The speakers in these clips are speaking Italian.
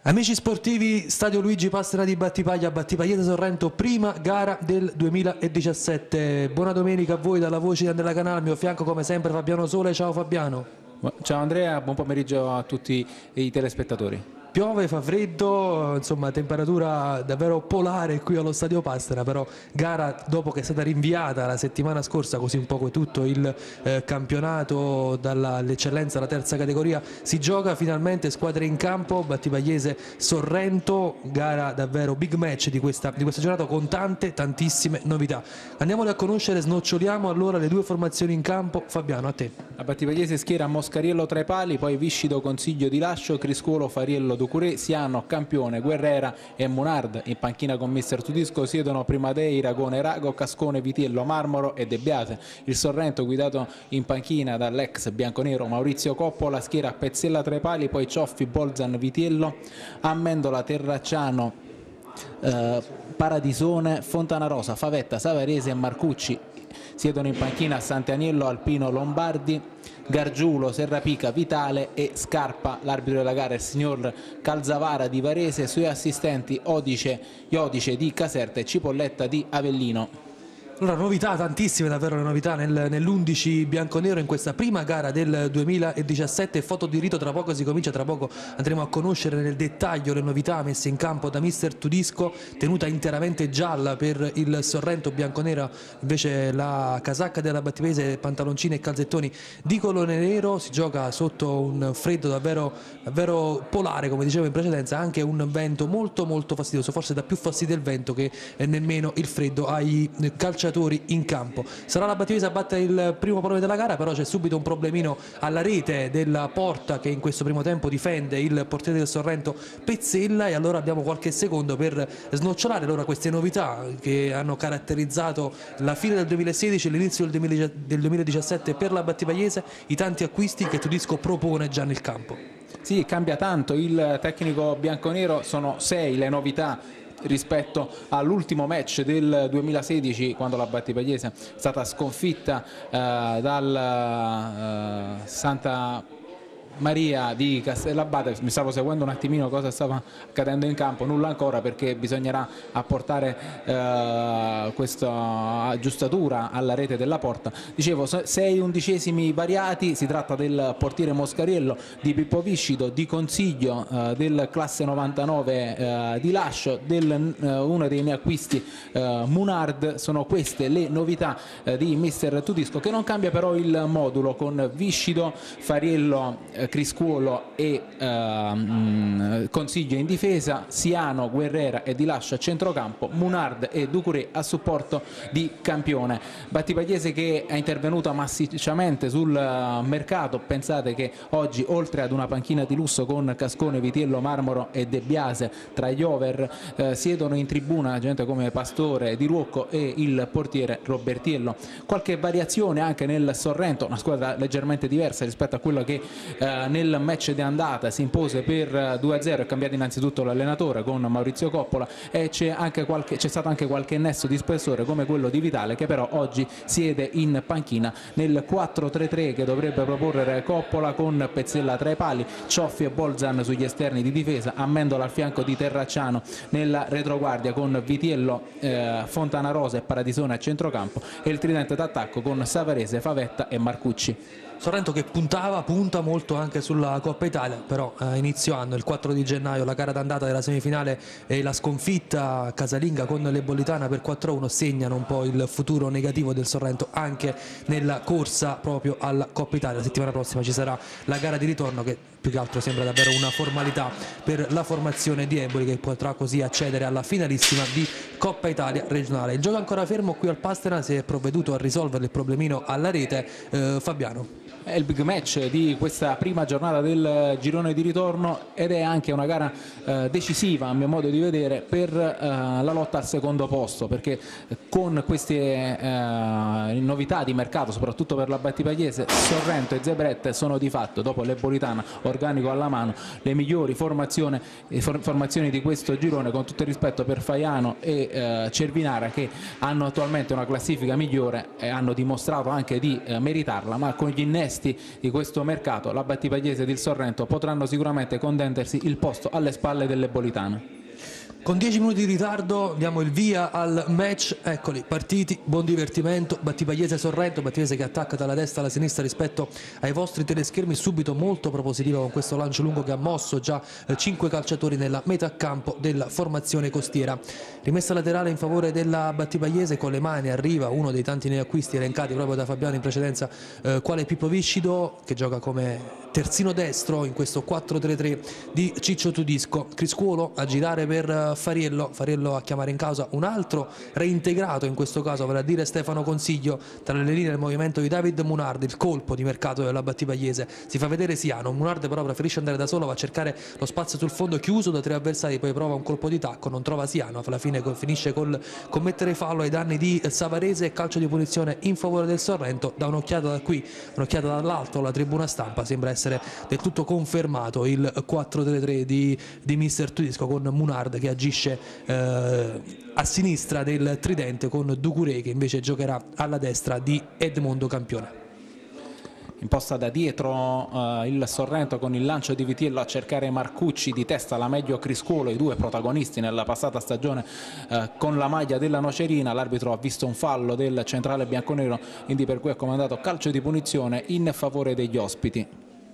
Amici sportivi, Stadio Luigi Pastera di Battipaglia, Battipaglia Sorrento, prima gara del 2017. Buona domenica a voi dalla voce di Andrea Canale, al mio fianco come sempre Fabiano Sole. Ciao Fabiano. Ciao Andrea, buon pomeriggio a tutti i telespettatori. Piove, fa freddo, insomma temperatura davvero polare qui allo Stadio Pastera, però gara dopo che è stata rinviata la settimana scorsa, così un po' tutto il campionato dall'eccellenza alla terza categoria, si gioca finalmente, squadre in campo, Battipagliese Sorrento, gara davvero big match di questa giornata con tantissime novità. Andiamole a conoscere, snoccioliamo allora le due formazioni in campo. Fabiano, a te. La Battipagliese schiera Moscariello tra i pali, poi Viscido, Consiglio di Lascio, Criscuolo, Fariello, Ducuré, Siano, Campione, Guerrera e Munard. In panchina con mister Tudisco siedono Primadei, Ragone, Rago, Cascone, Vitiello, Marmoro e De Biase. Il Sorrento guidato in panchina dall'ex bianconero Maurizio Coppola schiera Pezzella tra i pali, poi Cioffi, Bolzan, Vitiello, Amendola, Terracciano, Paradisone, Fontanarosa, Favetta, Savarese e Marcucci. Siedono in panchina Sant'Aniello, Alpino, Lombardi, Gargiulo, Serrapica, Vitale e Scarpa. L'arbitro della gara è il signor Calzavara di Varese, suoi assistenti Iodice di Caserta e Cipolletta di Avellino. Allora, novità, tantissime davvero le novità nell'11 bianconero in questa prima gara del 2017, foto di rito, tra poco si comincia, tra poco andremo a conoscere nel dettaglio le novità messe in campo da mister Tudisco, tenuta interamente gialla per il Sorrento, bianconera invece la casacca della Battipagliese, pantaloncini e calzettoni di colore nero. Si gioca sotto un freddo davvero polare, come dicevo in precedenza, anche un vento molto fastidioso, forse dà più fastidio il vento che nemmeno il freddo ai calciatori in campo. Sarà la Battipagliese a battere il primo pallone della gara, però c'è subito un problemino alla rete della porta che in questo primo tempo difende il portiere del Sorrento Pezzella, e allora abbiamo qualche secondo per snocciolare allora queste novità che hanno caratterizzato la fine del 2016 e l'inizio del 2017 per la Battipagliese, i tanti acquisti che Tudisco propone già nel campo. Sì, cambia tanto il tecnico bianconero, sono 6 le novità rispetto all'ultimo match del 2016, quando la Battipagliese è stata sconfitta dal Santa Maria di Castellabate. Mi stavo seguendo un attimino cosa stava accadendo in campo, nulla ancora perché bisognerà apportare questa aggiustatura alla rete della porta. Dicevo, 6 undicesimi variati, si tratta del portiere Moscariello, di Pippo Viscido, di Consiglio, del classe 99 di Lascio, uno dei miei acquisti Munard. Sono queste le novità di mister Tudisco, che non cambia però il modulo, con Viscido, Fariello, Criscuolo e Consiglio in difesa, Siano, Guerrera e Di Lascio a centrocampo, Munard e Ducuré a supporto di Campione. Battipagliese che è intervenuta massicciamente sul mercato. Pensate che oggi, oltre ad una panchina di lusso con Cascone, Vitiello, Marmoro e De Biase tra gli over, siedono in tribuna gente come Pastore, Di Ruocco e il portiere Robertiello. Qualche variazione anche nel Sorrento, una squadra leggermente diversa rispetto a quello che nel match di andata si impose per 2-0. È cambiato innanzitutto l'allenatore con Maurizio Coppola e c'è stato anche qualche nesso di spessore come quello di Vitale, che però oggi siede in panchina nel 4-3-3 che dovrebbe proporre Coppola, con Pezzella tra i pali, Cioffi e Bolzan sugli esterni di difesa, Amendola al fianco di Terracciano nella retroguardia, con Vitiello, Fontanarosa e Paradisone a centrocampo, e il tridente d'attacco con Savarese, Favetta e Marcucci. Sorrento che punta molto anche sulla Coppa Italia, però a inizio anno, il 4 di gennaio, la gara d'andata della semifinale e la sconfitta casalinga con l'Ebolitana per 4-1 segnano un po' il futuro negativo del Sorrento anche nella corsa proprio alla Coppa Italia. La settimana prossima ci sarà la gara di ritorno, che più che altro sembra davvero una formalità per la formazione di Eboli, che potrà così accedere alla finalissima di Coppa Italia regionale. Il gioco è ancora fermo qui al Pastera, si è provveduto a risolvere il problemino alla rete. Fabiano. È il big match di questa prima giornata del girone di ritorno ed è anche una gara decisiva, a mio modo di vedere, per la lotta al secondo posto, perché con queste novità di mercato, soprattutto per la Battipagliese, Sorrento e Zebrette sono di fatto, dopo l'Ebolitana, organico alla mano, le migliori formazioni di questo girone, con tutto il rispetto per Faiano e Cervinara, che hanno attualmente una classifica migliore e hanno dimostrato anche di meritarla, ma con gli innesti onesti di questo mercato, la Battipagliese ed il Sorrento potranno sicuramente contendersi il posto alle spalle dell'Ebolitana. Con 10 minuti di ritardo diamo il via al match, eccoli, partiti, buon divertimento, Battipagliese-Sorrento, Battipagliese che attacca dalla destra alla sinistra rispetto ai vostri teleschermi, subito molto propositiva con questo lancio lungo che ha mosso già 5 calciatori nella metà campo della formazione costiera. Rimessa laterale in favore della Battipagliese, con le mani arriva uno dei tanti neoacquisti elencati proprio da Fabiano in precedenza, quale Pippo Viscido, che gioca come terzino destro in questo 4-3-3 di Ciccio Tudisco. Criscuolo a girare per Fariello a chiamare in causa un altro reintegrato in questo caso, vale a dire Stefano Consiglio, tra le linee del movimento di David Munard, il colpo di mercato della Battipagliese. Si fa vedere Siano, Munard però preferisce andare da solo, va a cercare lo spazio sul fondo chiuso da 3 avversari, poi prova un colpo di tacco, non trova Siano, alla fine finisce col commettere fallo ai danni di Savarese e calcio di punizione in favore del Sorrento. Da un'occhiata da qui, un'occhiata dall'alto alla tribuna stampa, sembra essere del tutto confermato il 4-3-3 di mister Tudisco, con Munard che agisce a sinistra del tridente, con Ducuré che invece giocherà alla destra di Edmondo Campione. Imposta da dietro il Sorrento con il lancio di Vitiello a cercare Marcucci, di testa la meglio Criscuolo, i due protagonisti nella passata stagione con la maglia della Nocerina. L'arbitro ha visto un fallo del centrale bianconero, quindi per cui ha comandato calcio di punizione in favore degli ospiti.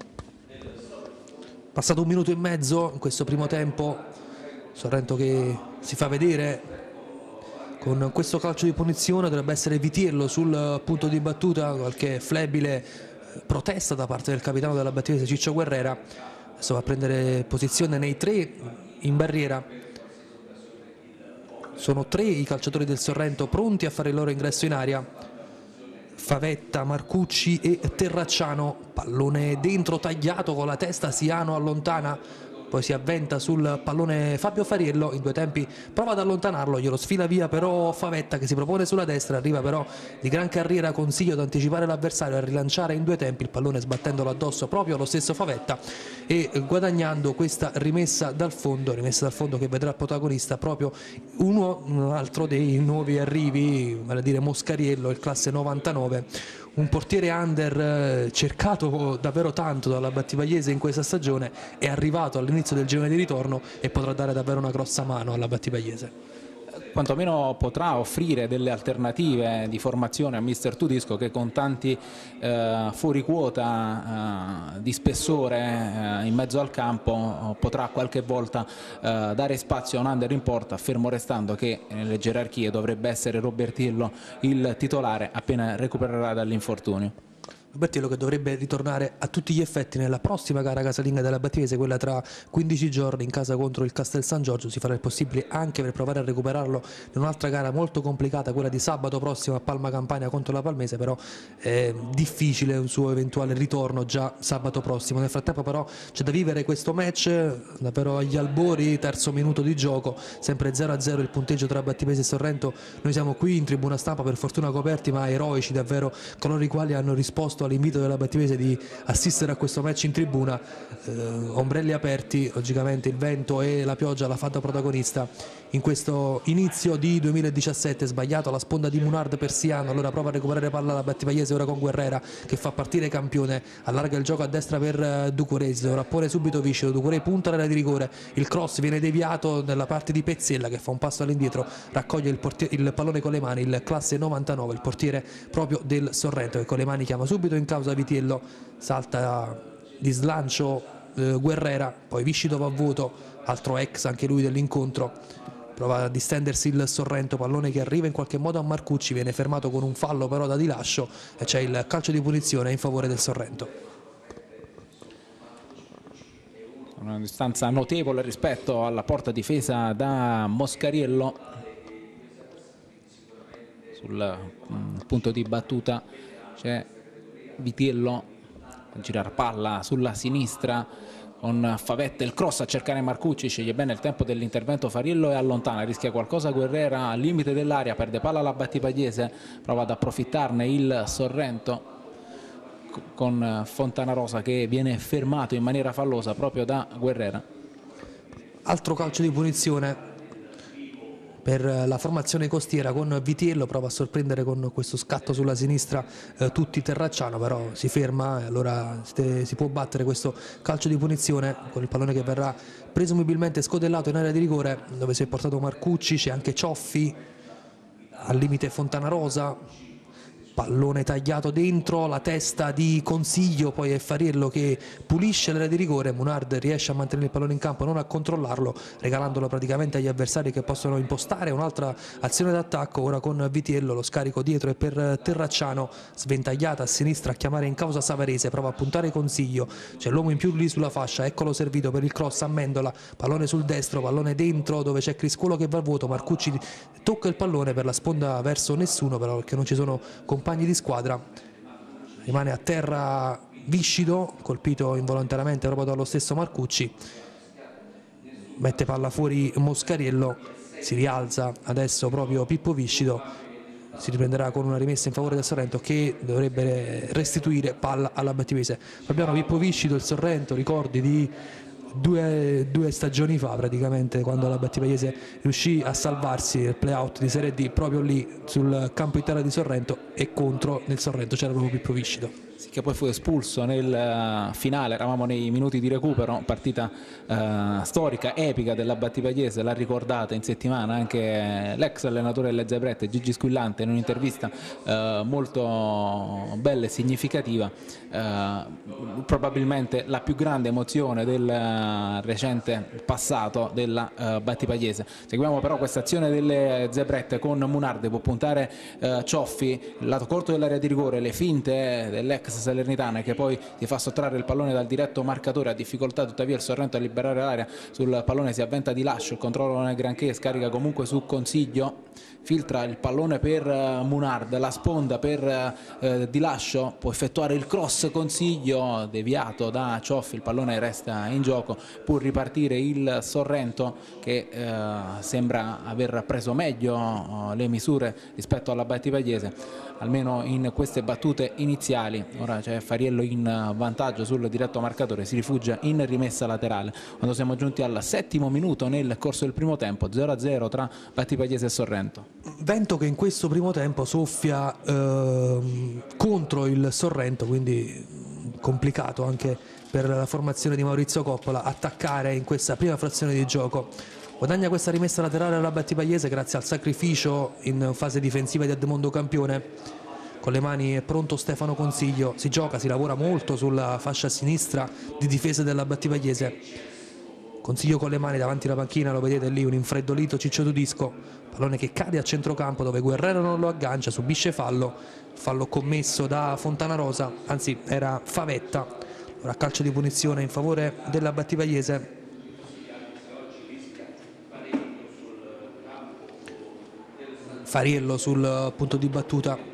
Passato 1 minuto e mezzo in questo primo tempo, Sorrento che si fa vedere con questo calcio di punizione, dovrebbe essere Vitiello sul punto di battuta, qualche flebile protesta da parte del capitano della Battipagliese Ciccio Guerrera. Adesso va a prendere posizione nei 3 in barriera. Sono 3 i calciatori del Sorrento pronti a fare il loro ingresso in area: Favetta, Marcucci e Terracciano. Pallone dentro, tagliato con la testa, Siano allontana, poi si avventa sul pallone Fabio Fariello, in 2 tempi prova ad allontanarlo, glielo sfila via però Favetta, che si propone sulla destra, arriva però di gran carriera Consiglio ad anticipare l'avversario, a rilanciare in 2 tempi il pallone sbattendolo addosso proprio allo stesso Favetta e guadagnando questa rimessa dal fondo che vedrà protagonista proprio un altro dei nuovi arrivi, vale a dire Moscariello, il classe 99, un portiere under cercato davvero tanto dalla Battipagliese in questa stagione, è arrivato all'inizio del girone di ritorno e potrà dare davvero una grossa mano alla Battipagliese. Quantomeno potrà offrire delle alternative di formazione a mister Tudisco, che con tanti fuori quota di spessore in mezzo al campo potrà qualche volta dare spazio a un under in porta, fermo restando che nelle gerarchie dovrebbe essere Robertillo il titolare appena recupererà dall'infortunio. Robertillo che dovrebbe ritornare a tutti gli effetti nella prossima gara casalinga della Battipagliese, quella tra 15 giorni in casa contro il Castel San Giorgio. Si farà il possibile anche per provare a recuperarlo in un'altra gara molto complicata, quella di sabato prossimo a Palma Campania contro la Palmese, però è difficile un suo eventuale ritorno già sabato prossimo. Nel frattempo però c'è da vivere questo match davvero agli albori, terzo minuto di gioco, sempre 0-0 il punteggio tra Battipagliese e Sorrento. Noi siamo qui in tribuna stampa, per fortuna coperti, ma eroici davvero coloro i quali hanno risposto all'invito della Battipagliese di assistere a questo match in tribuna. Ombrelli aperti, logicamente il vento e la pioggia l'ha fatta protagonista in questo inizio di 2017. Sbagliato la sponda di Munard per Siano, allora prova a recuperare palla la Battipagliese ora con Guerrera che fa partire Campione, allarga il gioco a destra per Ducuré, si sovrappone subito Viscido, Ducuré punta l'area di rigore, il cross viene deviato nella parte di Pezzella che fa un passo all'indietro, raccoglie il pallone con le mani il classe 99, il portiere proprio del Sorrento, che con le mani chiama subito in causa Vitiello, salta di slancio Guerrera, poi Viscido va a vuoto, altro ex anche lui dell'incontro, prova a distendersi il Sorrento, pallone che arriva in qualche modo a Marcucci, viene fermato con un fallo però da Dilascio e c'è il calcio di punizione in favore del Sorrento. Una distanza notevole rispetto alla porta difesa da Moscariello. Sul punto di battuta c'è Vitiello a girare palla sulla sinistra con Favetta, il cross a cercare Marcucci, sceglie bene il tempo dell'intervento Fariello e allontana, rischia qualcosa Guerrera al limite dell'area, perde palla alla Battipagliese, prova ad approfittarne il Sorrento con Fontanarosa che viene fermato in maniera fallosa proprio da Guerrera. Altro calcio di punizione per la formazione costiera con Vitiello, prova a sorprendere con questo scatto sulla sinistra tutti Terracciano, però si ferma e allora si può battere questo calcio di punizione con il pallone che verrà presumibilmente scodellato in area di rigore, dove si è portato Marcucci, c'è anche Cioffi, al limite Fontanarosa. Pallone tagliato dentro, la testa di Consiglio, poi è Fariello che pulisce l'area di rigore, Munard riesce a mantenere il pallone in campo, non a controllarlo, regalandolo praticamente agli avversari che possono impostare un'altra azione d'attacco. Ora con Vitiello lo scarico dietro è per Terracciano, sventagliata a sinistra a chiamare in causa Savarese, prova a puntare Consiglio, c'è l'uomo in più lì sulla fascia, eccolo servito per il cross a Mendola, pallone sul destro, pallone dentro dove c'è Criscuolo che va al vuoto, Marcucci tocca il pallone per la sponda verso nessuno, però perché non ci sono compagni di squadra, rimane a terra Viscido, colpito involontariamente proprio dallo stesso Marcucci, mette palla fuori Moscariello, si rialza adesso proprio Pippo Viscido, si riprenderà con una rimessa in favore del Sorrento che dovrebbe restituire palla alla Battivese. Fabiano, Pippo Viscido, il Sorrento, ricordi di due stagioni fa praticamente, quando la Battipagese riuscì a salvarsi il play-out di Serie D proprio lì sul campo interno di Sorrento, e contro nel Sorrento c'era proprio Pippo Viscido. Sì, che poi fu espulso nel finale, eravamo nei minuti di recupero, partita storica, epica della Battipagese, l'ha ricordata in settimana anche l'ex allenatore delle Zebrette Gigi Squillante in un'intervista molto bella e significativa, probabilmente la più grande emozione del recente passato della Battipagese. Seguiamo però questa azione delle Zebrette con Munard, può puntare Cioffi, lato corto dell'area di rigore, le finte dell'ex Salernitana che poi si fa sottrarre il pallone dal diretto marcatore, ha difficoltà tuttavia il Sorrento a liberare l'area, sul pallone si avventa Di Lascio, il controllo non è granché, scarica comunque su Consiglio, filtra il pallone per Munard, la sponda per Di Lascio, può effettuare il cross Consiglio, deviato da Cioffi, il pallone resta in gioco, può ripartire il Sorrento che sembra aver preso meglio le misure rispetto alla Battipagese, almeno in queste battute iniziali. Ora c'è Fariello in vantaggio sul diretto marcatore, si rifugia in rimessa laterale quando siamo giunti al 7° minuto nel corso del primo tempo, 0-0 tra Battipagese e Sorrento. Vento che in questo primo tempo soffia contro il Sorrento, quindi complicato anche per la formazione di Maurizio Coppola attaccare in questa prima frazione di gioco. Guadagna questa rimessa laterale alla Battipagese grazie al sacrificio in fase difensiva di Edmondo Campione. Con le mani è pronto Stefano Consiglio, si gioca, si lavora molto sulla fascia sinistra di difesa della Battipagese. Consiglio con le mani davanti alla panchina, lo vedete lì, un infreddolito Ciccio Tudisco, pallone che cade a centrocampo dove Guerrero non lo aggancia, subisce fallo commesso da Fontanarosa, anzi era Favetta. Ora calcio di punizione in favore della Battipagese. Fariello sul punto di battuta,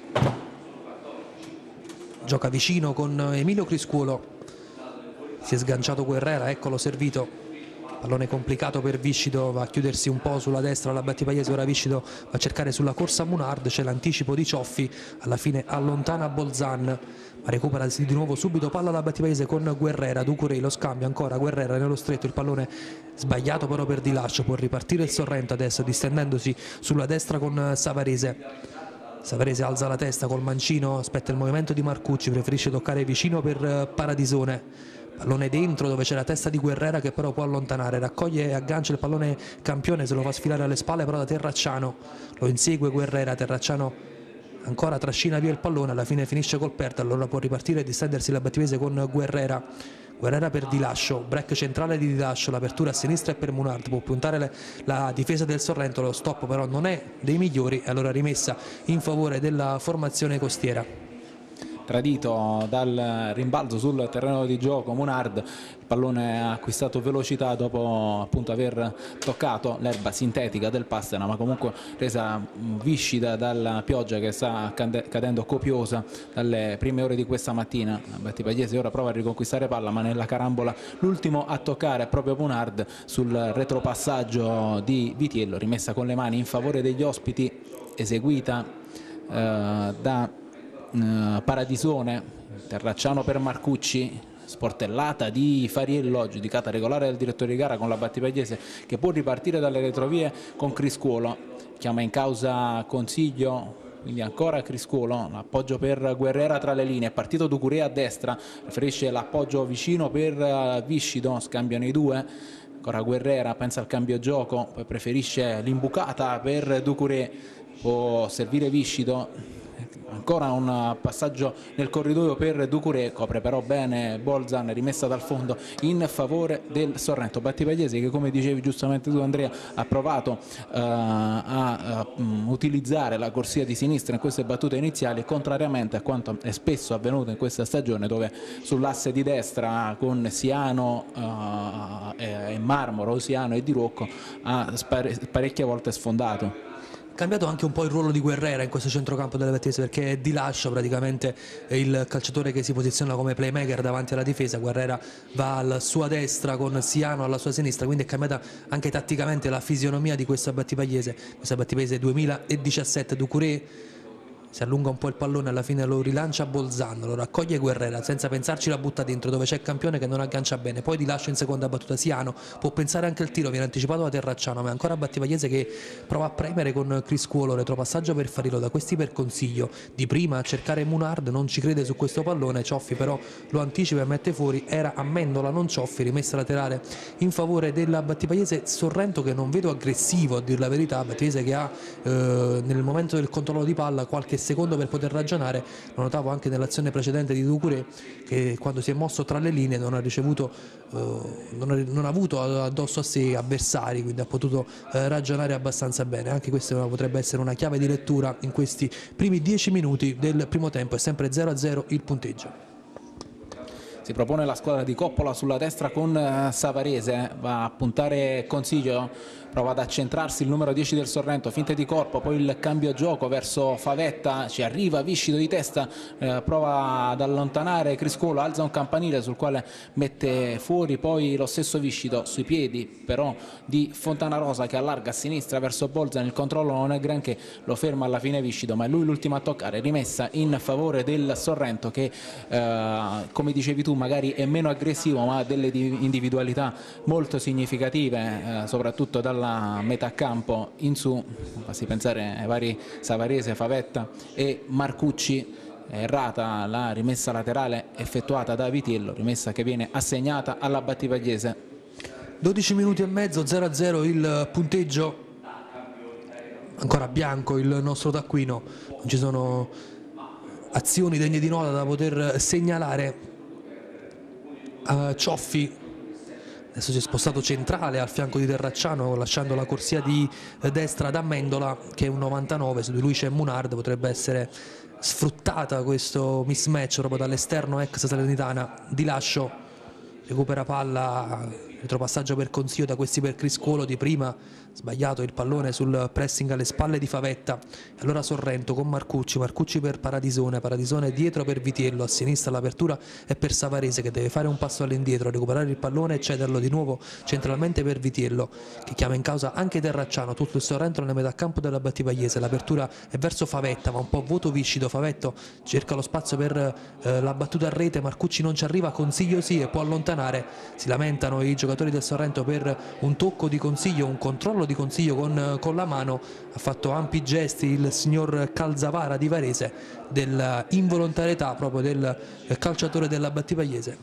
gioca vicino con Emilio Criscuolo, si è sganciato Guerrera, eccolo servito, pallone complicato per Viscido, va a chiudersi un po' sulla destra la Battipagese, ora Viscido va a cercare sulla corsa Munard, c'è l'anticipo di Cioffi, alla fine allontana Bolzan, ma recupera di nuovo subito palla alla Battipagese con Guerrera, Ducurei lo scambio ancora, Guerrera nello stretto, il pallone sbagliato però per Di Lascio, può ripartire il Sorrento adesso distendendosi sulla destra con Savarese. Savarese alza la testa col mancino, aspetta il movimento di Marcucci, preferisce toccare vicino per Paradisone, pallone dentro dove c'è la testa di Guerrera che però può allontanare, raccoglie e aggancia il pallone Campione, se lo fa sfilare alle spalle però da Terracciano, lo insegue Guerrera, Terracciano ancora trascina via il pallone, alla fine finisce col perto, allora può ripartire e distendersi la Battipagese con Guerrera. Guerrera per Di Lascio, break centrale di Di Lascio, l'apertura a sinistra è per Munard, può puntare la difesa del Sorrento, lo stop però non è dei migliori, allora rimessa in favore della formazione costiera. Tradito dal rimbalzo sul terreno di gioco Munard, il pallone ha acquistato velocità dopo appunto aver toccato l'erba sintetica del Pastena, ma comunque resa viscida dalla pioggia che sta cadendo copiosa dalle prime ore di questa mattina. Battipagese ora prova a riconquistare palla, ma nella carambola l'ultimo a toccare è proprio Munard sul retropassaggio di Vitiello, rimessa con le mani in favore degli ospiti, eseguita da Paradisone. Terracciano per Marcucci, sportellata di Fariello, giudicata regolare dal direttore di gara con la Battipagliese, che può ripartire dalle retrovie con Criscuolo. Chiama in causa Consiglio, quindi ancora Criscuolo, l'appoggio per Guerrera tra le linee, è partito Ducuré a destra, preferisce l'appoggio vicino per Viscido, scambiano i due, ancora Guerrera pensa al cambio gioco, poi preferisce l'imbucata per Ducuré, può servire Viscido. Ancora un passaggio nel corridoio per Ducuré, copre però bene Bolzan, rimessa dal fondo in favore del Sorrento. Battipagliese che, come dicevi giustamente tu Andrea, ha provato a utilizzare la corsia di sinistra in queste battute iniziali, contrariamente a quanto è spesso avvenuto in questa stagione, dove sull'asse di destra con Siano e Marmoro, Siano e Di Ruocco ha parecchie volte sfondato. Cambiato anche un po' il ruolo di Guerrera in questo centrocampo delle Vettese, perché è Di Lascio praticamente il calciatore che si posiziona come playmaker davanti alla difesa. Guerrera va alla sua destra con Siano alla sua sinistra, quindi è cambiata anche tatticamente la fisionomia di questa Battipagliese. Questa Battipagliese 2017, Ducuré si allunga un po' il pallone, alla fine lo rilancia Bolzano, lo raccoglie Guerrera, senza pensarci la butta dentro, dove c'è il campione che non aggancia bene, poi Di Lascio in seconda battuta, Siano può pensare anche il tiro, viene anticipato da Terracciano, ma è ancora Battipagliese che prova a premere con Criscuolo, retropassaggio per Farillo, da questi per Consiglio, di prima a cercare Munard, non ci crede su questo pallone, Cioffi però lo anticipa e mette fuori, era Amendola non Cioffi, rimessa laterale in favore della Battipagliese. Sorrento che non vedo aggressivo, a dir la verità, Battipagliese che ha nel momento del controllo di palla qualche secondo per poter ragionare, lo notavo anche nell'azione precedente di Ducuré, che quando si è mosso tra le linee non ha ricevuto, non ha avuto addosso a sé avversari, quindi ha potuto ragionare abbastanza bene. Anche questa potrebbe essere una chiave di lettura in questi primi 10 minuti del primo tempo, è sempre 0-0 il punteggio. Si propone la squadra di Coppola sulla destra con Savarese, va a puntare Consiglio, prova ad accentrarsi il numero 10 del Sorrento, finte di corpo, poi il cambio gioco verso Favetta, ci arriva Viscido di testa, prova ad allontanare Criscuolo, alza un campanile sul quale mette fuori poi lo stesso Viscido, sui piedi però di Fontanarosa che allarga a sinistra verso Bolzan, il controllo non è granché, lo ferma alla fine Viscido, ma è lui l'ultimo a toccare, rimessa in favore del Sorrento che come dicevi tu magari è meno aggressivo ma ha delle individualità molto significative, soprattutto dalla metà campo in su, basti pensare ai vari Savarese, Favetta e Marcucci. È errata la rimessa laterale effettuata da Vitiello, rimessa che viene assegnata alla Battipagliese. 12 minuti e mezzo, 0-0 il punteggio, ancora bianco il nostro taccuino, non ci sono azioni degne di nota da poter segnalare. Cioffi adesso si è spostato centrale al fianco di Terracciano, lasciando la corsia di destra ad Amendola che è un 99, su di lui c'è Munard, potrebbe essere sfruttata questo mismatch proprio dall'esterno ex Salernitana. Di Lascio recupera palla, retropassaggio per Consiglio, da questi per Criscuolo, di prima sbagliato il pallone sul pressing alle spalle di Favetta, e allora Sorrento con Marcucci per Paradisone dietro per Vitiello, a sinistra l'apertura è per Savarese che deve fare un passo all'indietro, recuperare il pallone e cederlo di nuovo centralmente per Vitiello che chiama in causa anche Terracciano, tutto il Sorrento nella metà campo della Battipagliese, l'apertura è verso Favetta ma un po' vuoto Viscido, Favetto cerca lo spazio per la battuta a rete, Marcucci non ci arriva, Consiglio sì e può allontanare, si lamentano i giocatori del Sorrento per un tocco di Consiglio, un controllo di Consiglio con la mano, ha fatto ampi gesti il signor Calzavara di Varese dell'involontarietà proprio del calciatore della Battipagliese.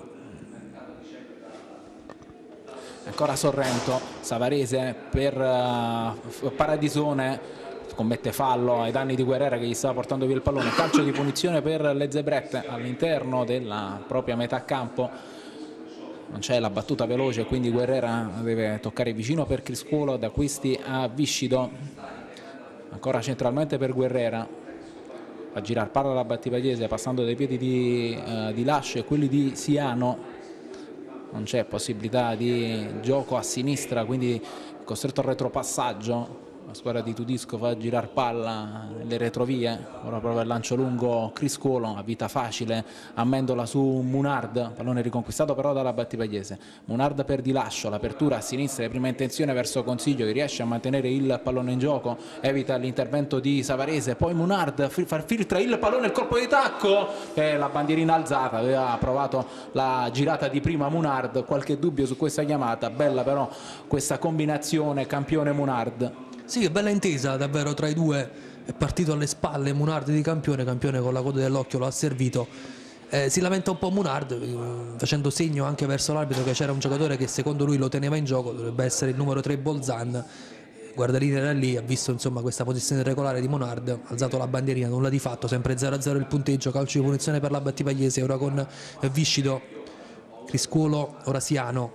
Ancora Sorrento, Savarese per Paradisone, commette fallo ai danni di Guerrera che gli stava portando via il pallone, calcio di punizione per le zebrette all'interno della propria metà campo. Non c'è la battuta veloce, quindi Guerrera deve toccare vicino per Criscuolo, da questi a Viscido, ancora centralmente per Guerrera, a girare palla alla Battipagliese passando dai piedi di Lascio e quelli di Siano, non c'è possibilità di gioco a sinistra, quindi costretto al retropassaggio la squadra di Tudisco fa girare palla nelle retrovie, ora prova il lancio lungo Criscuolo, a vita facile, Amendola su Munard, pallone riconquistato però dalla Battipagliese. Munard per Di Lascio, l'apertura a sinistra, prima intenzione verso Consiglio che riesce a mantenere il pallone in gioco, evita l'intervento di Savarese, poi Munard filtra il pallone, il colpo di tacco, la bandierina alzata, aveva provato la girata di prima Munard, qualche dubbio su questa chiamata, bella però questa combinazione campione Munard. Sì, bella intesa davvero tra i due, è partito alle spalle Munard di Campione, Campione con la coda dell'occhio lo ha servito. Si lamenta un po' Munard, facendo segno anche verso l'arbitro che c'era un giocatore che secondo lui lo teneva in gioco, dovrebbe essere il numero 3 Bolzan. Guardalini era lì, ha visto insomma questa posizione regolare di Munard, ha alzato la bandierina, nulla di fatto, sempre 0-0 il punteggio, calcio di punizione per la Battipagliese, ora con Viscido, Criscuolo, Orasiano,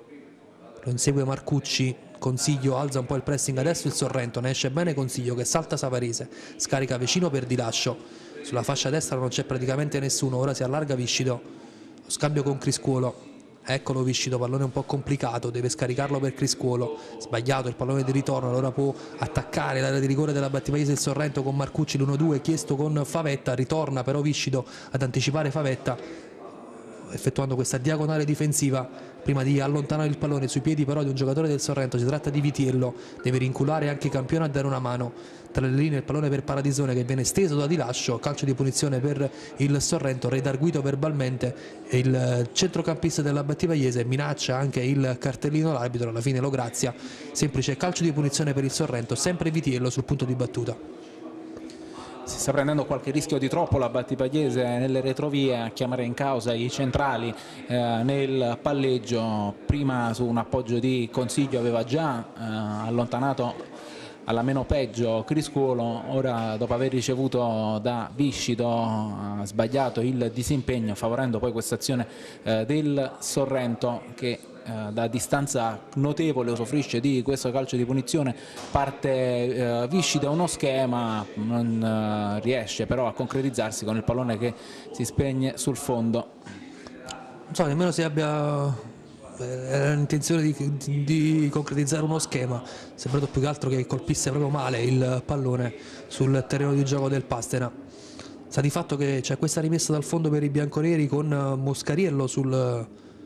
lo insegue Marcucci. Consiglio alza un po' il pressing adesso, il Sorrento ne esce bene Consiglio che salta Savarese, scarica vicino per Di Lascio, sulla fascia destra non c'è praticamente nessuno, ora si allarga Viscido, lo scambio con Criscuolo, eccolo Viscido, pallone un po' complicato, deve scaricarlo per Criscuolo, sbagliato il pallone di ritorno, allora può attaccare l'area di rigore della Battipagliese il Sorrento con Marcucci, l'1-2 chiesto con Favetta, ritorna però Viscido ad anticipare Favetta, effettuando questa diagonale difensiva prima di allontanare il pallone sui piedi però di un giocatore del Sorrento, si tratta di Vitiello, deve rinculare anche Campione a dare una mano, tra le linee il pallone per Paradisone che viene steso da Di Lascio, calcio di punizione per il Sorrento, redarguito verbalmente e il centrocampista della Battipagliese minaccia anche il cartellino l'arbitro, alla fine lo grazia, semplice calcio di punizione per il Sorrento, sempre Vitiello sul punto di battuta. Si sta prendendo qualche rischio di troppo la Battipagliese nelle retrovie a chiamare in causa i centrali nel palleggio, prima su un appoggio di Consiglio aveva già allontanato alla meno peggio Criscuolo, ora dopo aver ricevuto da Viscido ha sbagliato il disimpegno favorendo poi questa azione del Sorrento che da distanza notevole soffrisce di questo calcio di punizione, parte Viscido uno schema, non riesce però a concretizzarsi con il pallone che si spegne sul fondo. Non so nemmeno se abbia l'intenzione di concretizzare uno schema, è sembrato più che altro che colpisse proprio male il pallone sul terreno di gioco del Pastena. Sa di fatto che c'è questa rimessa dal fondo per i bianconeri con Moscariello sul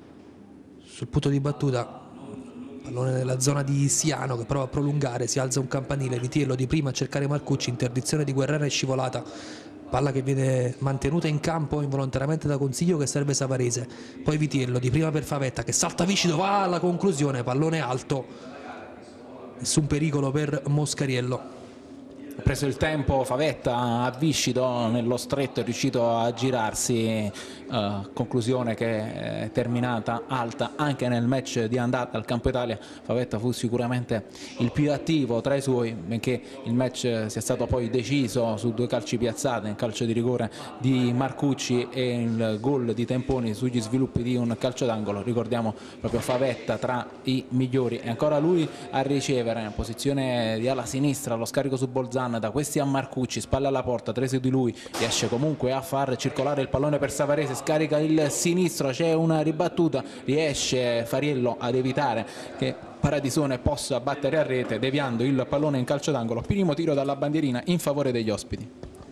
punto di battuta, pallone nella zona di Siano che prova a prolungare, si alza un campanile, Vitiello di prima a cercare Marcucci, interdizione di Guerrera e scivolata, palla che viene mantenuta in campo involontariamente da Consiglio che serve Savarese, poi Vitiello di prima per Favetta che salta Viscido, va alla conclusione, pallone alto, nessun pericolo per Moscariello. Ha preso il tempo Favetta a Viscido, nello stretto è riuscito a girarsi, conclusione che è terminata alta anche nel match di andata al Campo Italia. Favetta fu sicuramente il più attivo tra i suoi, benché il match sia stato poi deciso su due calci piazzati, il calcio di rigore di Marcucci e il gol di Temponi sugli sviluppi di un calcio d'angolo. Ricordiamo proprio Favetta tra i migliori, e ancora lui a ricevere in posizione di ala sinistra, lo scarico su Bolzano da questi a Marcucci, spalle alla porta, tre su di lui, riesce comunque a far circolare il pallone per Savarese, scarica il sinistro, c'è una ribattuta, riesce Fariello ad evitare che Paradisone possa battere a rete deviando il pallone in calcio d'angolo, primo tiro dalla bandierina in favore degli ospiti.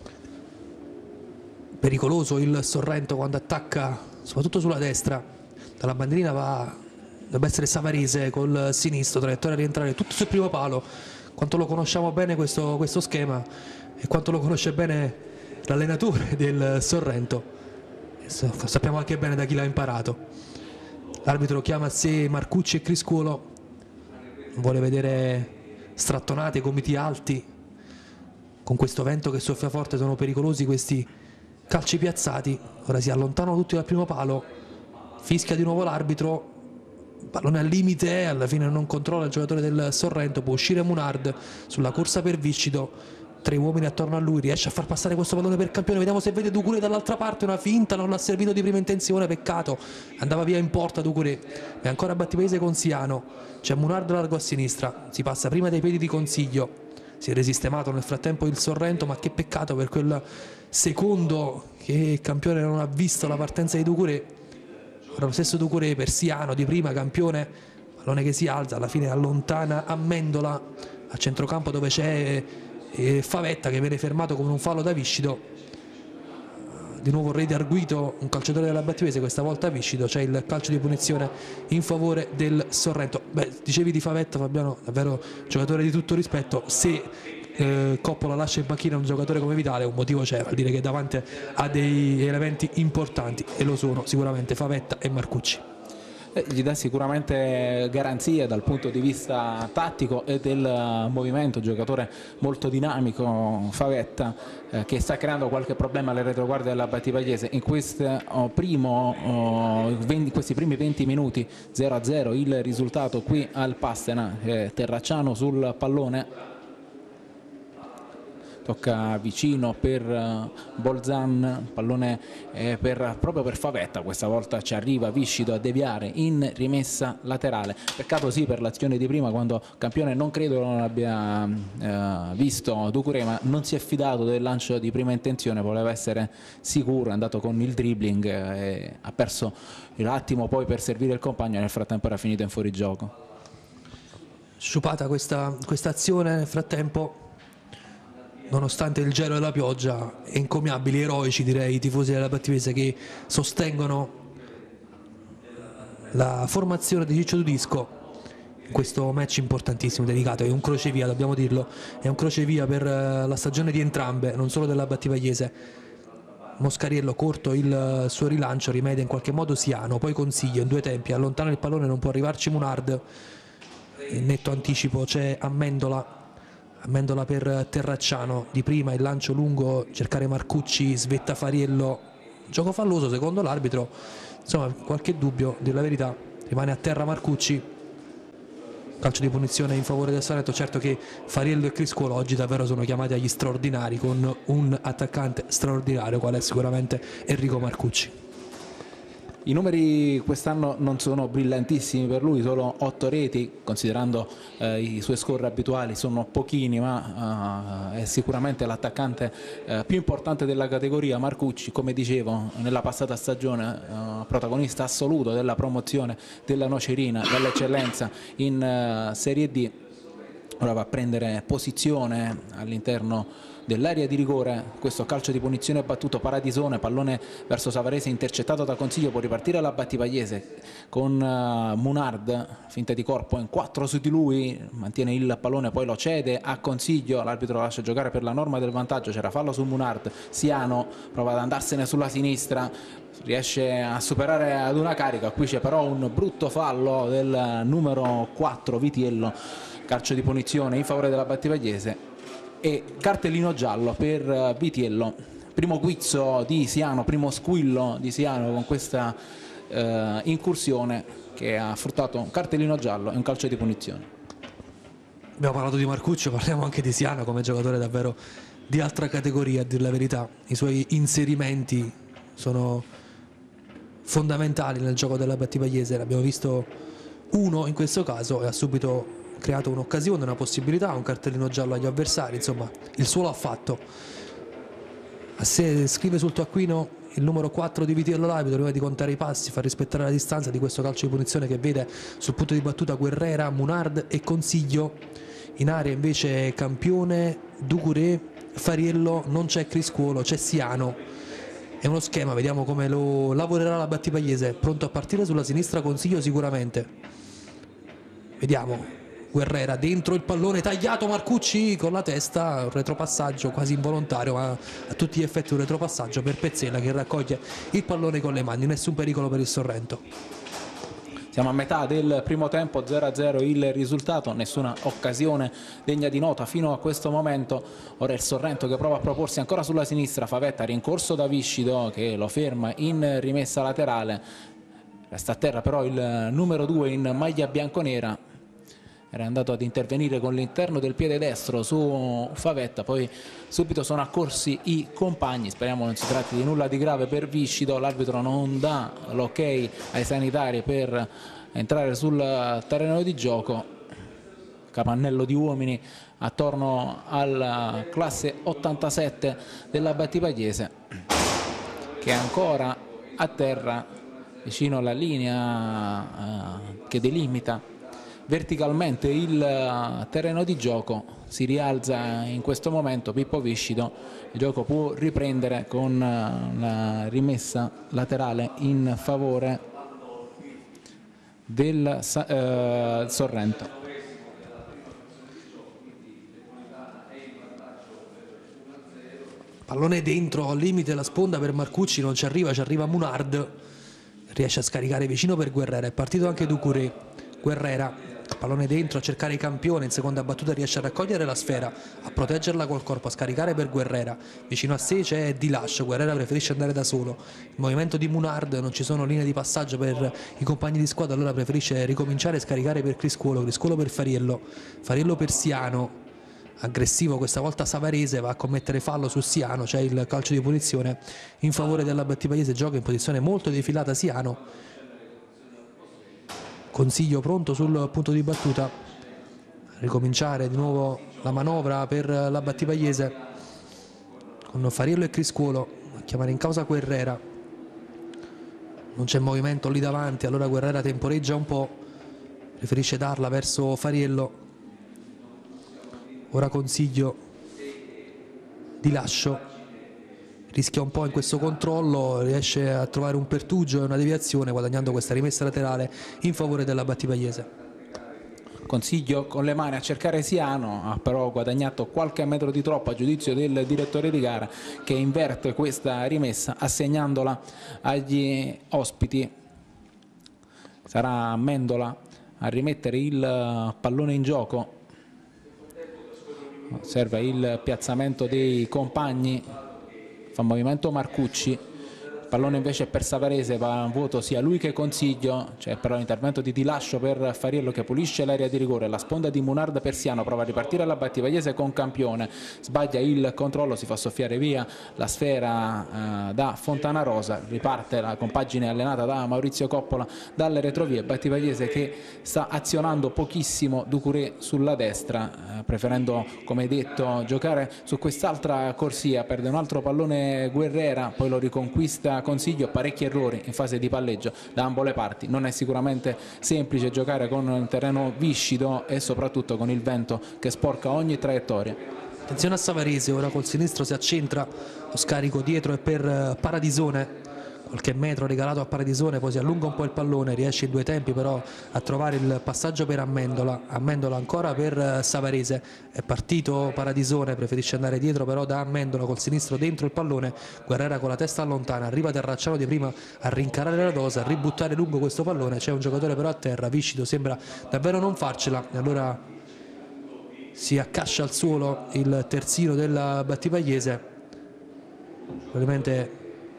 Pericoloso il Sorrento quando attacca soprattutto sulla destra, dalla bandierina dovrebbe essere Savarese col sinistro, traiettoria a rientrare tutto sul primo palo. Quanto lo conosciamo bene questo schema e quanto lo conosce bene l'allenatore del Sorrento, sappiamo anche bene da chi l'ha imparato. L'arbitro chiama a sé Marcucci e Criscuolo, vuole vedere strattonate, gomiti alti, con questo vento che soffia forte sono pericolosi questi calci piazzati. Ora si allontanano tutti dal primo palo, fischia di nuovo l'arbitro, pallone al limite, alla fine non controlla il giocatore del Sorrento, può uscire Munard sulla corsa per Viscido, tre uomini attorno a lui, riesce a far passare questo pallone per Campione, vediamo se vede Ducouré dall'altra parte, una finta, non l'ha servito di prima intenzione, peccato, andava via in porta Ducouré, e ancora Battipagliese con Siano, c'è Munard largo a sinistra, si passa prima dai piedi di Consiglio, si è risistemato nel frattempo il Sorrento, ma che peccato per quel secondo che Campione non ha visto la partenza di Ducouré. Ora lo stesso Ducouré per Siano di prima, Campione, pallone che si alza, alla fine allontana Amendola, a centrocampo dove c'è Favetta che viene fermato con un fallo da Viscido. Di nuovo Redi arguito, un calciatore della Battivese, questa volta Viscido, c'è il calcio di punizione in favore del Sorrento. Beh, dicevi di Favetta, Fabiano, davvero giocatore di tutto rispetto. Se Coppola lascia in panchina un giocatore come Vitale, un motivo c'è, vuol dire che davanti a dei elementi importanti, e lo sono sicuramente Favetta e Marcucci. Gli dà sicuramente garanzie dal punto di vista tattico e del movimento, giocatore molto dinamico Favetta, che sta creando qualche problema alle retroguardie della Battipagliese in questi primi 20 minuti. 0-0 il risultato qui al Pastena. Terracciano sul pallone, tocca vicino per Bolzan, pallone proprio per Favetta, questa volta ci arriva Viscido a deviare in rimessa laterale. Peccato sì per l'azione di prima, quando Campione non credo non abbia visto Ducouré, ma non si è fidato del lancio di prima intenzione, voleva essere sicuro, è andato con il dribbling e ha perso l'attimo poi per servire il compagno, nel frattempo era finito in fuorigioco. Sciupata questa azione, nel frattempo, nonostante il gelo e la pioggia, encomiabili, eroici direi i tifosi della Battivese che sostengono la formazione di Ciccio Dudisco in questo match importantissimo, delicato. È un crocevia, dobbiamo dirlo, è un crocevia per la stagione di entrambe, non solo della Battipagliese. Moscariello corto il suo rilancio, rimedia in qualche modo Siano, poi Consiglio in due tempi, allontana il pallone, non può arrivarci Munard, in netto anticipo c'è Amendola per Terracciano, di prima il lancio lungo, cercare Marcucci, svetta Fariello, gioco falloso secondo l'arbitro, insomma qualche dubbio, dir la verità, rimane a terra Marcucci, calcio di punizione in favore del Salento. Certo che Fariello e Criscuolo oggi davvero sono chiamati agli straordinari, con un attaccante straordinario qual è sicuramente Enrico Marcucci. I numeri quest'anno non sono brillantissimi per lui, solo 8 reti, considerando i suoi score abituali sono pochini, ma è sicuramente l'attaccante più importante della categoria. Marcucci, come dicevo, nella passata stagione protagonista assoluto della promozione della Nocerina dall'eccellenza in Serie D, ora va a prendere posizione all'interno dell'area di rigore. Questo calcio di punizione battuto, Paradisone, pallone verso Savarese, intercettato da Consiglio, può ripartire la Battipagliese con Munard, finta di corpo in 4 su di lui, mantiene il pallone, poi lo cede a Consiglio, l'arbitro lo lascia giocare per la norma del vantaggio, c'era fallo su Munard. Siano prova ad andarsene sulla sinistra, riesce a superare ad una carica, qui c'è però un brutto fallo del numero 4 Vitiello, calcio di punizione in favore della Battipagliese e cartellino giallo per Vitiello. Primo guizzo di Siano, primo squillo di Siano con questa incursione, che ha fruttato un cartellino giallo e un calcio di punizione. Abbiamo parlato di Marcucci, parliamo anche di Siano come giocatore davvero di altra categoria, a dir la verità. I suoi inserimenti sono fondamentali nel gioco della Battipagliese, l'abbiamo visto uno in questo caso e ha subito creato un'occasione, una possibilità, un cartellino giallo agli avversari, insomma il suo l'ha fatto. A sé scrive sul taccuino il numero 4 di Vitiello l'arbitro, prima di contare i passi, fa rispettare la distanza di questo calcio di punizione che vede sul punto di battuta Guerrera, Munard e Consiglio. In area invece Campione, Ducouré, Fariello, non c'è Criscuolo, c'è Siano. È uno schema, vediamo come lo lavorerà la Battipagliese. Pronto a partire sulla sinistra Consiglio sicuramente. Vediamo Guerrera dentro il pallone, tagliato Marcucci con la testa, un retropassaggio quasi involontario, ma a tutti gli effetti un retropassaggio per Pezzella che raccoglie il pallone con le mani. Nessun pericolo per il Sorrento. Siamo a metà del primo tempo, 0-0 il risultato, nessuna occasione degna di nota fino a questo momento. Ora il Sorrento che prova a proporsi ancora sulla sinistra, Favetta rincorso da Viscido che lo ferma in rimessa laterale. Resta a terra però il numero 2 in maglia bianconera, era andato ad intervenire con l'interno del piede destro su Favetta, poi subito sono accorsi i compagni, speriamo non si tratti di nulla di grave per Viscido. L'arbitro non dà l'ok ai sanitari per entrare sul terreno di gioco. Capannello di uomini attorno alla classe 87 della Battipagliese, che è ancora a terra vicino alla linea che delimita verticalmente il terreno di gioco. Si rialza in questo momento Pippo Viscido, il gioco può riprendere con una rimessa laterale in favore del Sorrento. Pallone dentro, al limite della sponda per Marcucci, non ci arriva Munard, riesce a scaricare vicino per Guerrera, è partito anche Ducouré. Guerrera, pallone dentro a cercare il campione, in seconda battuta riesce a raccogliere la sfera, a proteggerla col corpo, a scaricare per Guerrera, vicino a sé c'è Di Lascio, Guerrera preferisce andare da solo, il movimento di Munard, non ci sono linee di passaggio per i compagni di squadra, allora preferisce ricominciare e scaricare per Criscuolo per Fariello, Fariello per Siano. Aggressivo questa volta Savarese, va a commettere fallo su Siano, c'è il calcio di punizione in favore della Battipaglia, gioca in posizione molto defilata Siano. Consiglio pronto sul punto di battuta, ricominciare di nuovo la manovra per la Battipagliese con Fariello e Criscuolo a chiamare in causa Guerrera. Non c'è movimento lì davanti, allora Guerrera temporeggia un po', preferisce darla verso Fariello. Ora Consiglio, Di Lascio, rischia un po' in questo controllo, riesce a trovare un pertugio e una deviazione guadagnando questa rimessa laterale in favore della Battipagliese. Consiglio con le mani a cercare Siano, ha però guadagnato qualche metro di troppo a giudizio del direttore di gara, che inverte questa rimessa assegnandola agli ospiti. Sarà Mendola a rimettere il pallone in gioco. Osserva il piazzamento dei compagni, fa movimento Marcucci, pallone invece per Savarese, va a vuoto sia lui che Consiglio, c'è però l'intervento di Di Lascio per Fariello che pulisce l'area di rigore, la sponda di Munard per Siano, prova a ripartire la Battipagliese con Campione, sbaglia il controllo, si fa soffiare via la sfera da Fontanarosa, riparte la compagine allenata da Maurizio Coppola dalle retrovie, Battipagliese che sta azionando pochissimo Ducouré sulla destra, preferendo come detto giocare su quest'altra corsia, perde un altro pallone Guerrera, poi lo riconquista Consiglio, parecchi errori in fase di palleggio da ambo le parti, non è sicuramente semplice giocare con un terreno viscido e soprattutto con il vento che sporca ogni traiettoria. Attenzione a Savarese, ora col sinistro si accentra, lo scarico dietro è per Paradisone, qualche metro regalato a Paradisone, poi si allunga un po' il pallone, riesce in due tempi però a trovare il passaggio per Amendola, Amendola ancora per Savarese, è partito Paradisone, preferisce andare dietro però da Amendola col sinistro dentro il pallone, Guerrera con la testa allontana, arriva Terracciano di prima a rincarare la dosa, a ributtare lungo questo pallone, c'è un giocatore però a terra, Viscido sembra davvero non farcela e allora si accascia al suolo il terzino della Battipagliese, probabilmente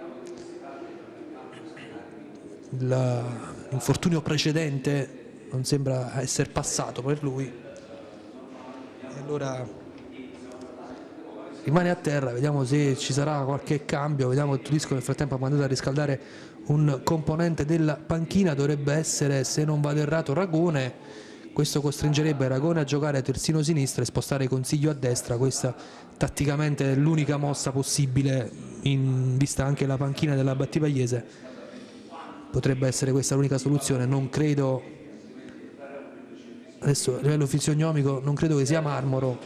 l'infortunio precedente non sembra essere passato per lui e allora rimane a terra, vediamo se ci sarà qualche cambio, vediamo che Tudisco nel frattempo ha mandato a riscaldare un componente della panchina, dovrebbe essere, se non vado errato, Ragone. Questo costringerebbe Ragone a giocare a terzino sinistro e spostare Consiglio a destra, questa tatticamente è l'unica mossa possibile in vista anche la panchina della Battipagliese. Potrebbe essere questa l'unica soluzione, non credo, adesso a livello fisionomico non credo che sia Marmoro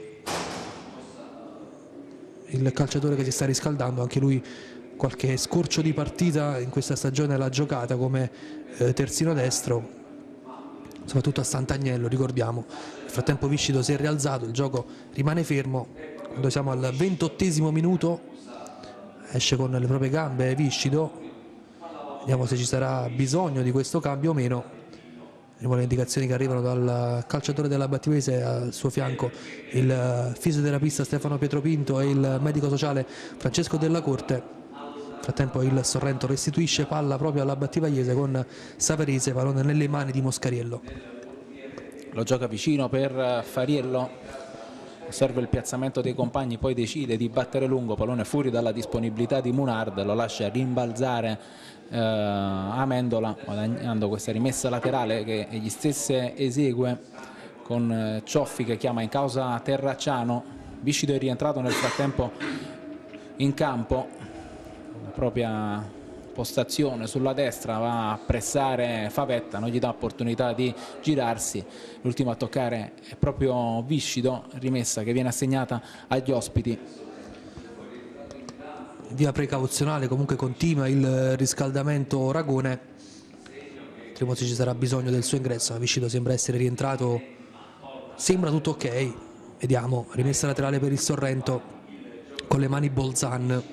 il calciatore che si sta riscaldando, anche lui qualche scorcio di partita in questa stagione l'ha giocata come terzino destro, soprattutto a Sant'Agnello, ricordiamo. Nel frattempo Viscido si è rialzato, il gioco rimane fermo, quando siamo al 28° minuto esce con le proprie gambe Viscido, vediamo se ci sarà bisogno di questo cambio o meno. Vediamo le indicazioni che arrivano dal calciatore della Battipagliese, al suo fianco il fisioterapista Stefano Pietropinto e il medico sociale Francesco Della Corte. Nel frattempo il Sorrento restituisce palla proprio alla Battipagliese con Savarese, pallone nelle mani di Moscariello. Lo gioca vicino per Fariello, osserva il piazzamento dei compagni, poi decide di battere lungo, pallone fuori dalla disponibilità di Munard, lo lascia rimbalzare Amendola, guadagnando questa rimessa laterale che egli stesso esegue con Cioffi che chiama in causa Terracciano. Viscido è rientrato nel frattempo in campo, la propria postazione sulla destra, va a pressare Favetta, non gli dà opportunità di girarsi, l'ultimo a toccare è proprio Viscido, rimessa che viene assegnata agli ospiti. Via precauzionale, comunque continua il riscaldamento Ragone, vedremo se ci sarà bisogno del suo ingresso, ma Viscido sembra essere rientrato, sembra tutto ok, vediamo, rimessa laterale per il Sorrento con le mani Bolzan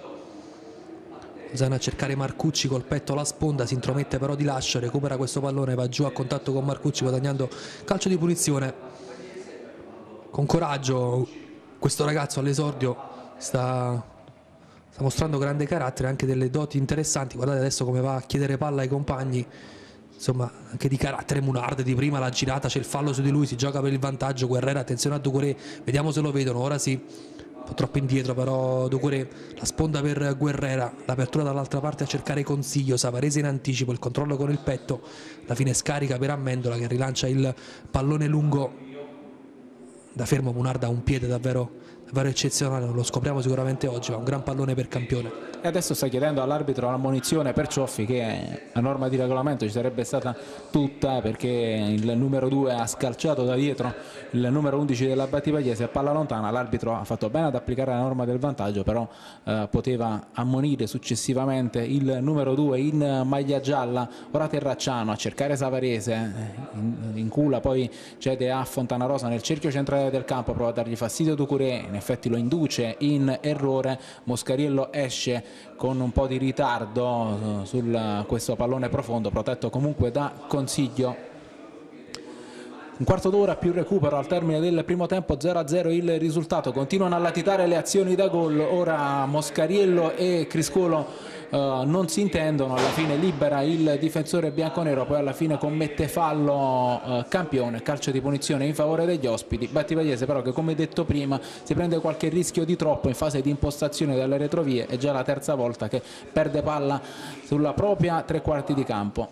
a cercare Marcucci col petto alla sponda, si intromette però Di Lascio, recupera questo pallone, va giù a contatto con Marcucci guadagnando calcio di punizione. Con coraggio questo ragazzo all'esordio sta mostrando grande carattere, anche delle doti interessanti. Guardate adesso come va a chiedere palla ai compagni, insomma anche di carattere Munard. Di prima la girata, c'è il fallo su di lui, si gioca per il vantaggio. Guerrera, attenzione a Doucouré, vediamo se lo vedono, ora sì, un po' troppo indietro però Doucouré, la sponda per Guerrera, l'apertura dall'altra parte a cercare Consiglio, Savarese in anticipo, il controllo con il petto, alla fine scarica per Amendola che rilancia il pallone lungo da fermo. Munard ha un piede davvero eccezionale, non lo scopriamo sicuramente oggi, ma un gran pallone per Campione. E adesso sta chiedendo all'arbitro l'ammonizione per Cioffi, che a norma di regolamento ci sarebbe stata tutta, perché il numero 2 ha scalciato da dietro il numero 11 della Battipagliese a palla lontana. L'arbitro ha fatto bene ad applicare la norma del vantaggio, però poteva ammonire successivamente il numero 2 in maglia gialla. Ora Terracciano a cercare Savarese, incula, poi cede a Fontanarosa nel cerchio centrale del campo, prova a dargli fastidio Doucouré, in effetti lo induce in errore. Moscariello esce con un po' di ritardo su questo pallone profondo, protetto comunque da Consiglio. Un quarto d'ora più recupero al termine del primo tempo, 0-0 il risultato. Continuano a latitare le azioni da gol, ora Moscariello e Criscuolo non si intendono, alla fine libera il difensore bianconero, poi alla fine commette fallo Campione, calcio di punizione in favore degli ospiti. Battipagliese però che, come detto prima, si prende qualche rischio di troppo in fase di impostazione dalle retrovie, è già la terza volta che perde palla sulla propria tre quarti di campo.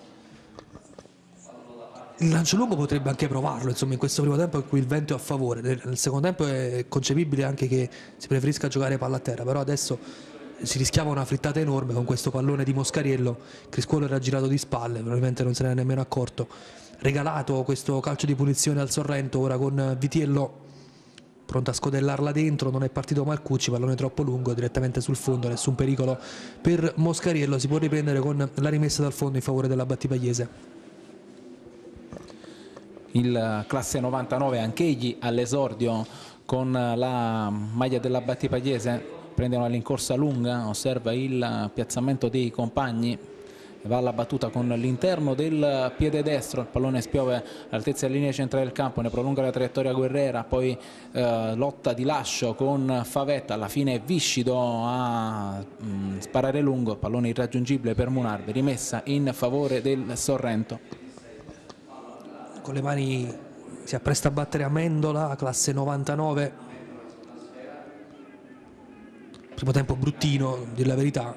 Il lancio lungo potrebbe anche provarlo, insomma, in questo primo tempo in cui il vento è a favore. Nel secondo tempo è concepibile anche che si preferisca giocare palla a terra, però adesso si rischiava una frittata enorme con questo pallone di Moscariello. Criscuolo era girato di spalle, probabilmente non se ne è nemmeno accorto. Regalato questo calcio di punizione al Sorrento, ora con Vitiello pronto a scodellarla dentro, non è partito Marcucci, pallone troppo lungo, direttamente sul fondo, nessun pericolo per Moscariello, si può riprendere con la rimessa dal fondo in favore della Battipagliese. Il classe 99 anch'egli all'esordio con la maglia della Battipagliese, prende una rincorsa lunga, osserva il piazzamento dei compagni e va alla battuta con l'interno del piede destro, il pallone spiove all'altezza della linea centrale del campo, ne prolunga la traiettoria Guerrera, poi lotta di lascio con Favetta, alla fine Viscido a sparare lungo, pallone irraggiungibile per Munard, rimessa in favore del Sorrento. Con le mani si appresta a battere Amendola, classe 99. Primo tempo bruttino, a dire la verità,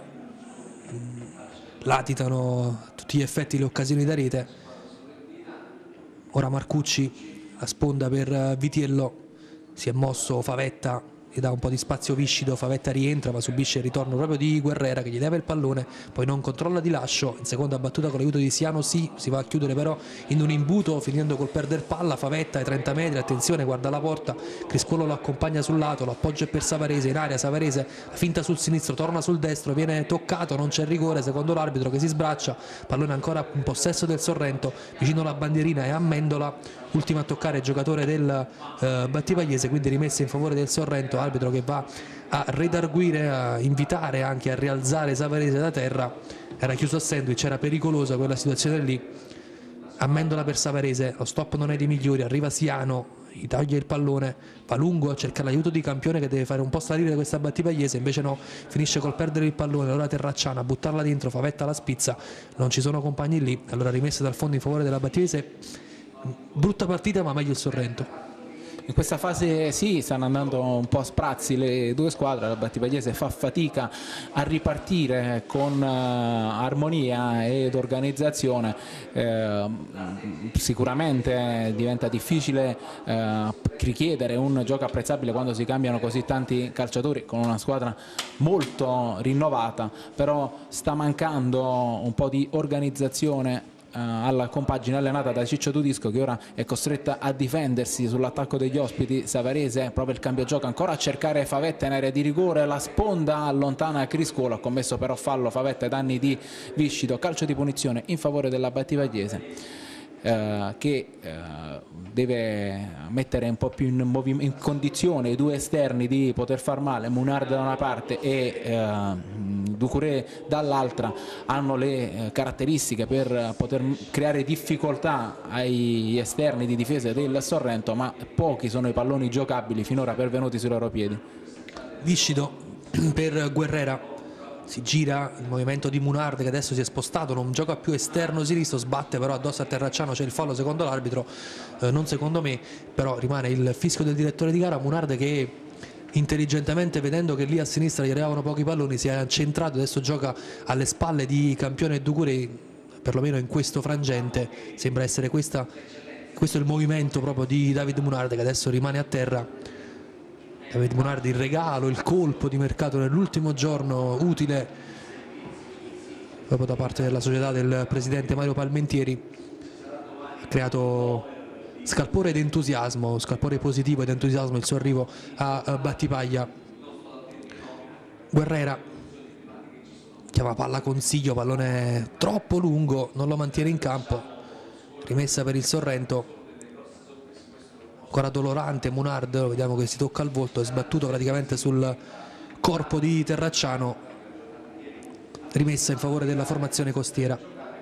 latitano a tutti gli effetti le occasioni da rete. Ora Marcucci, la sponda per Vitiello, si è mosso Favetta, gli dà un po' di spazio Viscido, Favetta rientra ma subisce il ritorno proprio di Guerrera che gli leva il pallone, poi non controlla di lascio, in seconda battuta con l'aiuto di Siano si va a chiudere però in un imbuto finendo col perder palla. Favetta ai 30 metri, attenzione, guarda la porta, Criscuolo lo accompagna sul lato, lo appoggia per Savarese, in area Savarese finta sul sinistro, torna sul destro, viene toccato, non c'è rigore secondo l'arbitro che si sbraccia, pallone ancora in possesso del Sorrento, vicino alla bandierina è Amendola, ultimo a toccare il giocatore del Battipagliese, quindi rimessa in favore del Sorrento, arbitro che va a redarguire, a invitare anche a rialzare Savarese da terra. Era chiuso a sandwich, era pericolosa quella situazione lì. Amendola per Savarese, lo stop non è dei migliori, arriva Siano, gli taglia il pallone, va lungo a cercare l'aiuto di Campione che deve fare un po' salire questa Battipagliese, invece no, finisce col perdere il pallone. Allora Terracciano a buttarla dentro, Favetta la spizza, non ci sono compagni lì, allora rimessa dal fondo in favore della Battipagliese. Brutta partita ma meglio il Sorrento. In questa fase sì, stanno andando un po' a sprazzi le due squadre, la Battipagliese fa fatica a ripartire con armonia ed organizzazione, sicuramente diventa difficile richiedere un gioco apprezzabile quando si cambiano così tanti calciatori con una squadra molto rinnovata, però sta mancando un po' di organizzazione alla compagine allenata da Ciccio Tudisco, che ora è costretta a difendersi sull'attacco degli ospiti. Savarese, proprio il cambio gioco, ancora a cercare Favetta in area di rigore, la sponda allontana Criscuolo, ha commesso però fallo Favetta ai danni di Viscido, calcio di punizione in favore della Battipagliese. Che deve mettere un po' più in condizione i due esterni di poter far male. Munard da una parte e Ducouré dall'altra hanno le caratteristiche per poter creare difficoltà agli esterni di difesa del Sorrento, ma pochi sono i palloni giocabili finora pervenuti sui loro piedi. Viscido per Guerrera, si gira, il movimento di Munard che adesso si è spostato, non gioca più esterno sinistro, sbatte però addosso a Terracciano, c'è il fallo secondo l'arbitro, non secondo me, però rimane il fischio del direttore di gara. Munard che intelligentemente, vedendo che lì a sinistra gli arrivavano pochi palloni, si è centrato, adesso gioca alle spalle di Campione e Ducouré, perlomeno in questo frangente sembra essere questo è il movimento proprio di David Munard, che adesso rimane a terra. David Munard, il regalo, il colpo di mercato nell'ultimo giorno utile proprio da parte della società del presidente Mario Palmentieri, ha creato scalpore ed entusiasmo, scalpore positivo ed entusiasmo il suo arrivo a Battipaglia. Guerrera chiama palla consiglio, pallone troppo lungo, non lo mantiene in campo, rimessa per il Sorrento. Ancora dolorante Munard, vediamo che si tocca al volto, è sbattuto praticamente sul corpo di Terracciano, rimessa in favore della formazione costiera.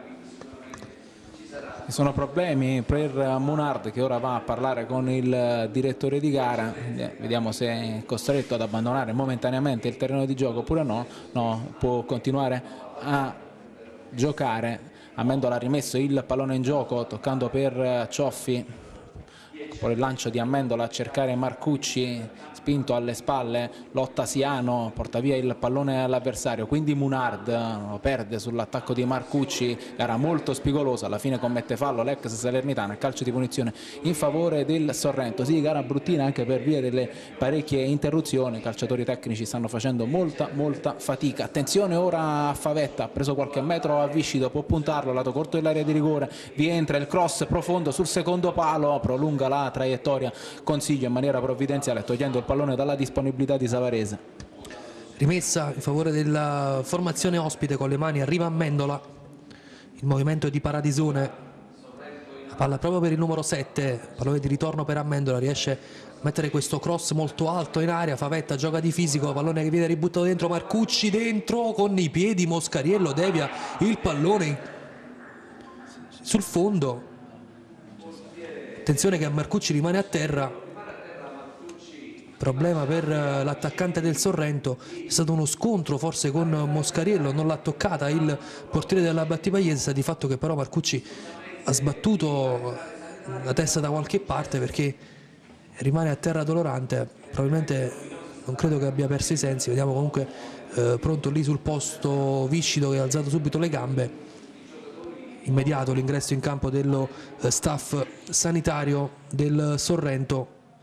Ci sono problemi per Munard, che ora va a parlare con il direttore di gara, vediamo se è costretto ad abbandonare momentaneamente il terreno di gioco oppure no. No, può continuare a giocare. Amendola ha rimesso il pallone in gioco toccando per Cioffi. Poi il lancio di Amendola a cercare Marcucci, spinto alle spalle, lotta Siano, porta via il pallone all'avversario, quindi Munard lo perde sull'attacco di Marcucci, gara molto spigolosa, alla fine commette fallo l'ex Salernitana, calcio di punizione in favore del Sorrento. Sì, gara bruttina anche per via delle parecchie interruzioni, i calciatori tecnici stanno facendo molta fatica. Attenzione ora a Favetta, ha preso qualche metro a Viscido, può puntarlo, lato corto dell'area di rigore, vi entra il cross profondo sul secondo palo, prolunga la traiettoria Consiglio in maniera provvidenziale, togliendo il pallone dalla disponibilità di Savarese. Rimessa in favore della formazione ospite, con le mani arriva Amendola, il movimento di Paradisone, la palla proprio per il numero 7, pallone di ritorno per Amendola, riesce a mettere questo cross molto alto in aria. Favetta gioca di fisico, pallone che viene ributtato dentro, Marcucci dentro con i piedi, Moscariello devia il pallone sul fondo. Attenzione che a Marcucci rimane a terra, problema per l'attaccante del Sorrento, è stato uno scontro forse con Moscariello, non l'ha toccata il portiere della Battipagliese, di fatto che però Marcucci ha sbattuto la testa da qualche parte perché rimane a terra dolorante, probabilmente non credo che abbia perso i sensi. Vediamo comunque pronto lì sul posto Viscido, che ha alzato subito le gambe. Immediato l'ingresso in campo dello staff sanitario del Sorrento,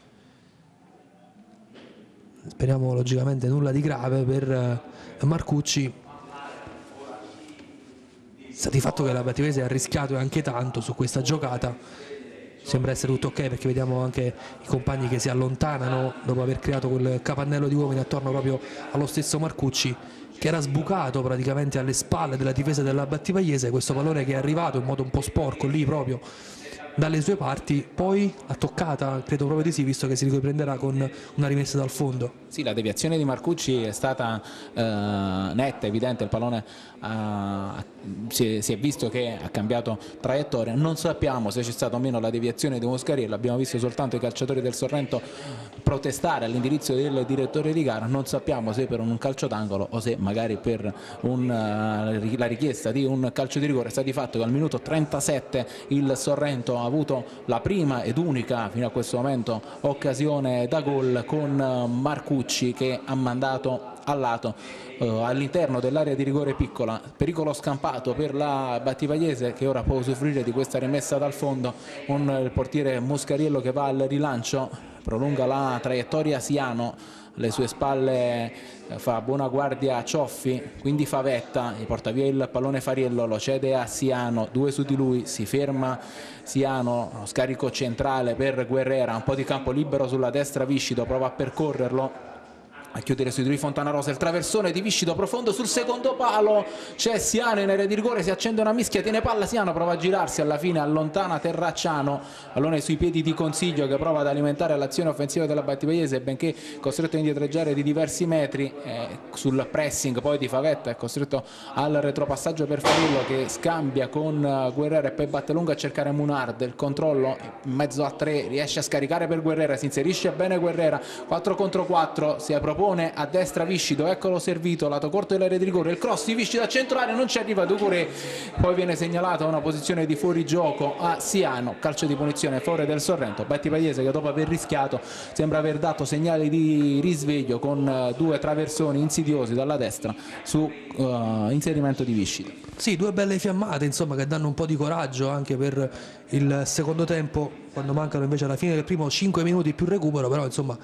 speriamo logicamente nulla di grave per Marcucci. Sta di fatto che la Battipagliese ha rischiato anche tanto su questa giocata, sembra essere tutto ok perché vediamo anche i compagni che si allontanano dopo aver creato quel capannello di uomini attorno proprio allo stesso Marcucci, che era sbucato praticamente alle spalle della difesa della Battipagliese. Questo pallone che è arrivato in modo un po' sporco lì proprio dalle sue parti, poi l'ha toccata, credo proprio di sì, visto che si riprenderà con una rimessa dal fondo. Sì, la deviazione di Marcucci è stata netta, evidente, il pallone ha si è visto che ha cambiato traiettoria. Non sappiamo se c'è stata o meno la deviazione di Moscariello, abbiamo visto soltanto i calciatori del Sorrento protestare all'indirizzo del direttore di gara, non sappiamo se per un calcio d'angolo o se magari per la richiesta di un calcio di rigore. Sta di fatto che al minuto 37 il Sorrento ha avuto la prima ed unica fino a questo momento occasione da gol, con Marcucci che ha mandato al lato all'interno dell'area di rigore piccola. Pericolo scampato per la Battipagliese, che ora può usufruire di questa rimessa dal fondo, con il portiere Moscariello che va al rilancio, prolunga la traiettoria Siano, alle sue spalle fa buona guardia Cioffi, quindi Favetta, gli porta via il pallone Fariello, lo cede a Siano, 2 su di lui, si ferma Siano, scarico centrale per Guerrera, un po' di campo libero sulla destra, Viscido prova a percorrerlo, a chiudere sui due Fontanarosa, il traversone di Viscido profondo sul secondo palo, c'è Siano in area di rigore, si accende una mischia, tiene palla Siano, prova a girarsi, alla fine allontana Terracciano, pallone sui piedi di Consiglio che prova ad alimentare l'azione offensiva della Battipagliese, benché costretto a indietreggiare di diversi metri, sul pressing poi di Favetta è costretto al retropassaggio per Farillo che scambia con Guerrera e poi batte lungo a cercare Munard, il controllo in mezzo a 3, riesce a scaricare per Guerrera, si inserisce bene Guerrera, 4 contro 4, si propone a destra Viscido, eccolo servito, lato corto dell'area di rigore, il cross di Viscido a centrale, non ci arriva Ducouré, poi viene segnalata una posizione di fuorigioco a Siano, calcio di punizione fuori del Sorrento. Battipagliese che dopo aver rischiato sembra aver dato segnali di risveglio con 2 traversoni insidiosi dalla destra su inserimento di Viscido. Sì, 2 belle fiammate insomma, che danno un po' di coraggio anche per il secondo tempo, quando mancano invece alla fine del primo 5 minuti più recupero, però insomma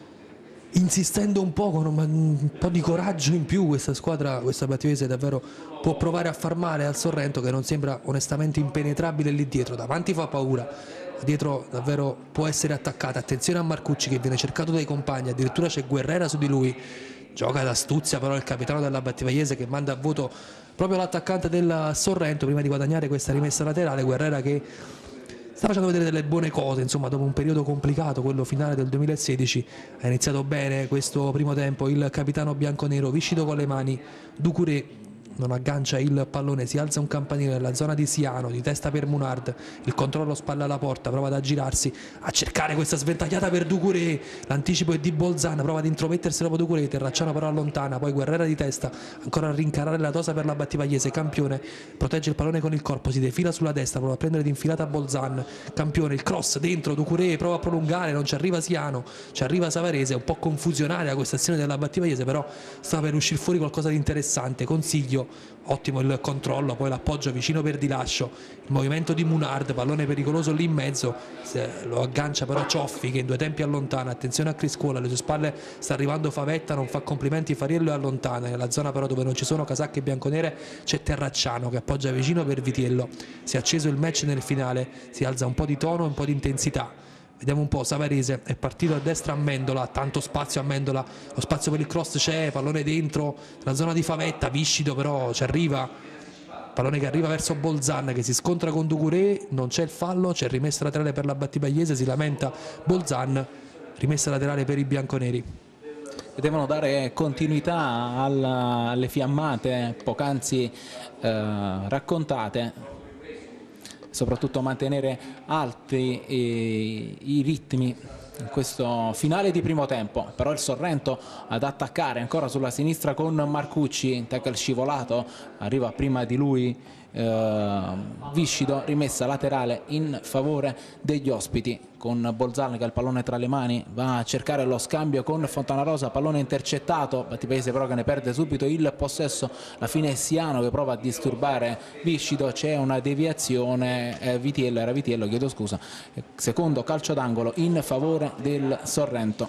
insistendo un po' con un po' di coraggio in più, questa squadra, questa Battipagliese davvero può provare a far male al Sorrento, che non sembra onestamente impenetrabile lì dietro. Davanti fa paura, dietro davvero può essere attaccata. Attenzione a Marcucci che viene cercato dai compagni, addirittura c'è Guerrera su di lui, gioca d'astuzia però il capitano della Battipagliese che manda a vuoto proprio l'attaccante del Sorrento prima di guadagnare questa rimessa laterale. Guerrera che sta facendo vedere delle buone cose, insomma, dopo un periodo complicato, quello finale del 2016, ha iniziato bene questo primo tempo il capitano bianconero. Viscido con le mani, Ducouré non aggancia il pallone, si alza un campanile nella zona di Siano, di testa per Munard, il controllo spalla alla porta, prova ad aggirarsi, a cercare questa sventagliata per Ducouré, l'anticipo è di Bolzan, prova ad intromettersi dopo Ducouré, Terracciano però allontana, poi Guerrera di testa, ancora a rincarare la tosa per la Battipagliese, Campione protegge il pallone con il corpo, si defila sulla destra, prova a prendere d'infilata Bolzan, Campione, il cross dentro, Ducouré prova a prolungare, non ci arriva Siano, ci arriva Savarese, un po' confusionaria questa azione della Battipagliese, però sta per uscire fuori qualcosa di interessante. Consiglio, ottimo il controllo, poi l'appoggio vicino per Dilascio, il movimento di Munard, pallone pericoloso lì in mezzo, lo aggancia però Cioffi che in 2 tempi allontana. Attenzione a Criscuola, alle sue spalle sta arrivando Favetta, non fa complimenti Fariello e allontana. Nella zona però dove non ci sono casacche bianconere c'è Terracciano che appoggia vicino per Vitiello. Si è acceso il match nel finale, si alza un po' di tono e un po' di intensità. Vediamo un po', Savarese è partito a destra a Mendola, tanto spazio a Mendola, lo spazio per il cross c'è, pallone dentro, la zona di Favetta, Viscido però ci arriva, pallone che arriva verso Bolzan che si scontra con Ducouré, non c'è il fallo, c'è rimessa laterale per la Battipagliese, si lamenta Bolzan, rimessa laterale per i bianconeri. Devono dare continuità alle fiammate poc'anzi raccontate, soprattutto mantenere alti i ritmi in questo finale di primo tempo. Però il Sorrento ad attaccare ancora sulla sinistra con Marcucci, tackle scivolato, arriva prima di lui Viscido, rimessa laterale in favore degli ospiti con Bolzan che ha il pallone tra le mani, va a cercare lo scambio con Fontanarosa, pallone intercettato, Battipagliese però che ne perde subito il possesso, alla fine è Siano che prova a disturbare Viscido, c'è una deviazione, era Vitiello, chiedo scusa, secondo calcio d'angolo in favore del Sorrento.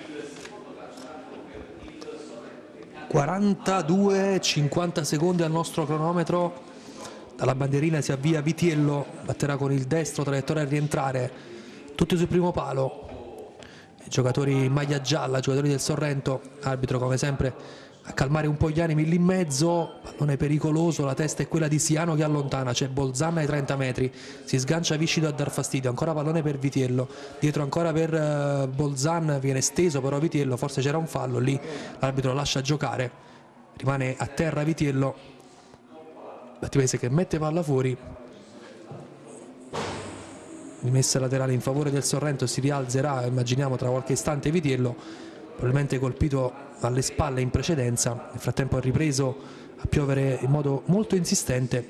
42-50 secondi al nostro cronometro. Dalla bandierina si avvia Vitiello, batterà con il destro, traiettoria a rientrare, tutti sul primo palo. I giocatori in maglia gialla, giocatori del Sorrento, arbitro come sempre a calmare un po' gli animi lì in mezzo, pallone pericoloso, la testa è quella di Siano che allontana, c'è Bolzan ai 30 metri, si sgancia Viscido a dar fastidio, ancora pallone per Vitiello, dietro ancora per Bolzan, viene steso però Vitiello, forse c'era un fallo lì, l'arbitro lascia giocare, rimane a terra Vitiello. Battipagese che mette palla fuori, rimessa laterale in favore del Sorrento, si rialzerà, immaginiamo tra qualche istante Vitiello, probabilmente colpito alle spalle in precedenza. Nel frattempo è ripreso a piovere in modo molto insistente,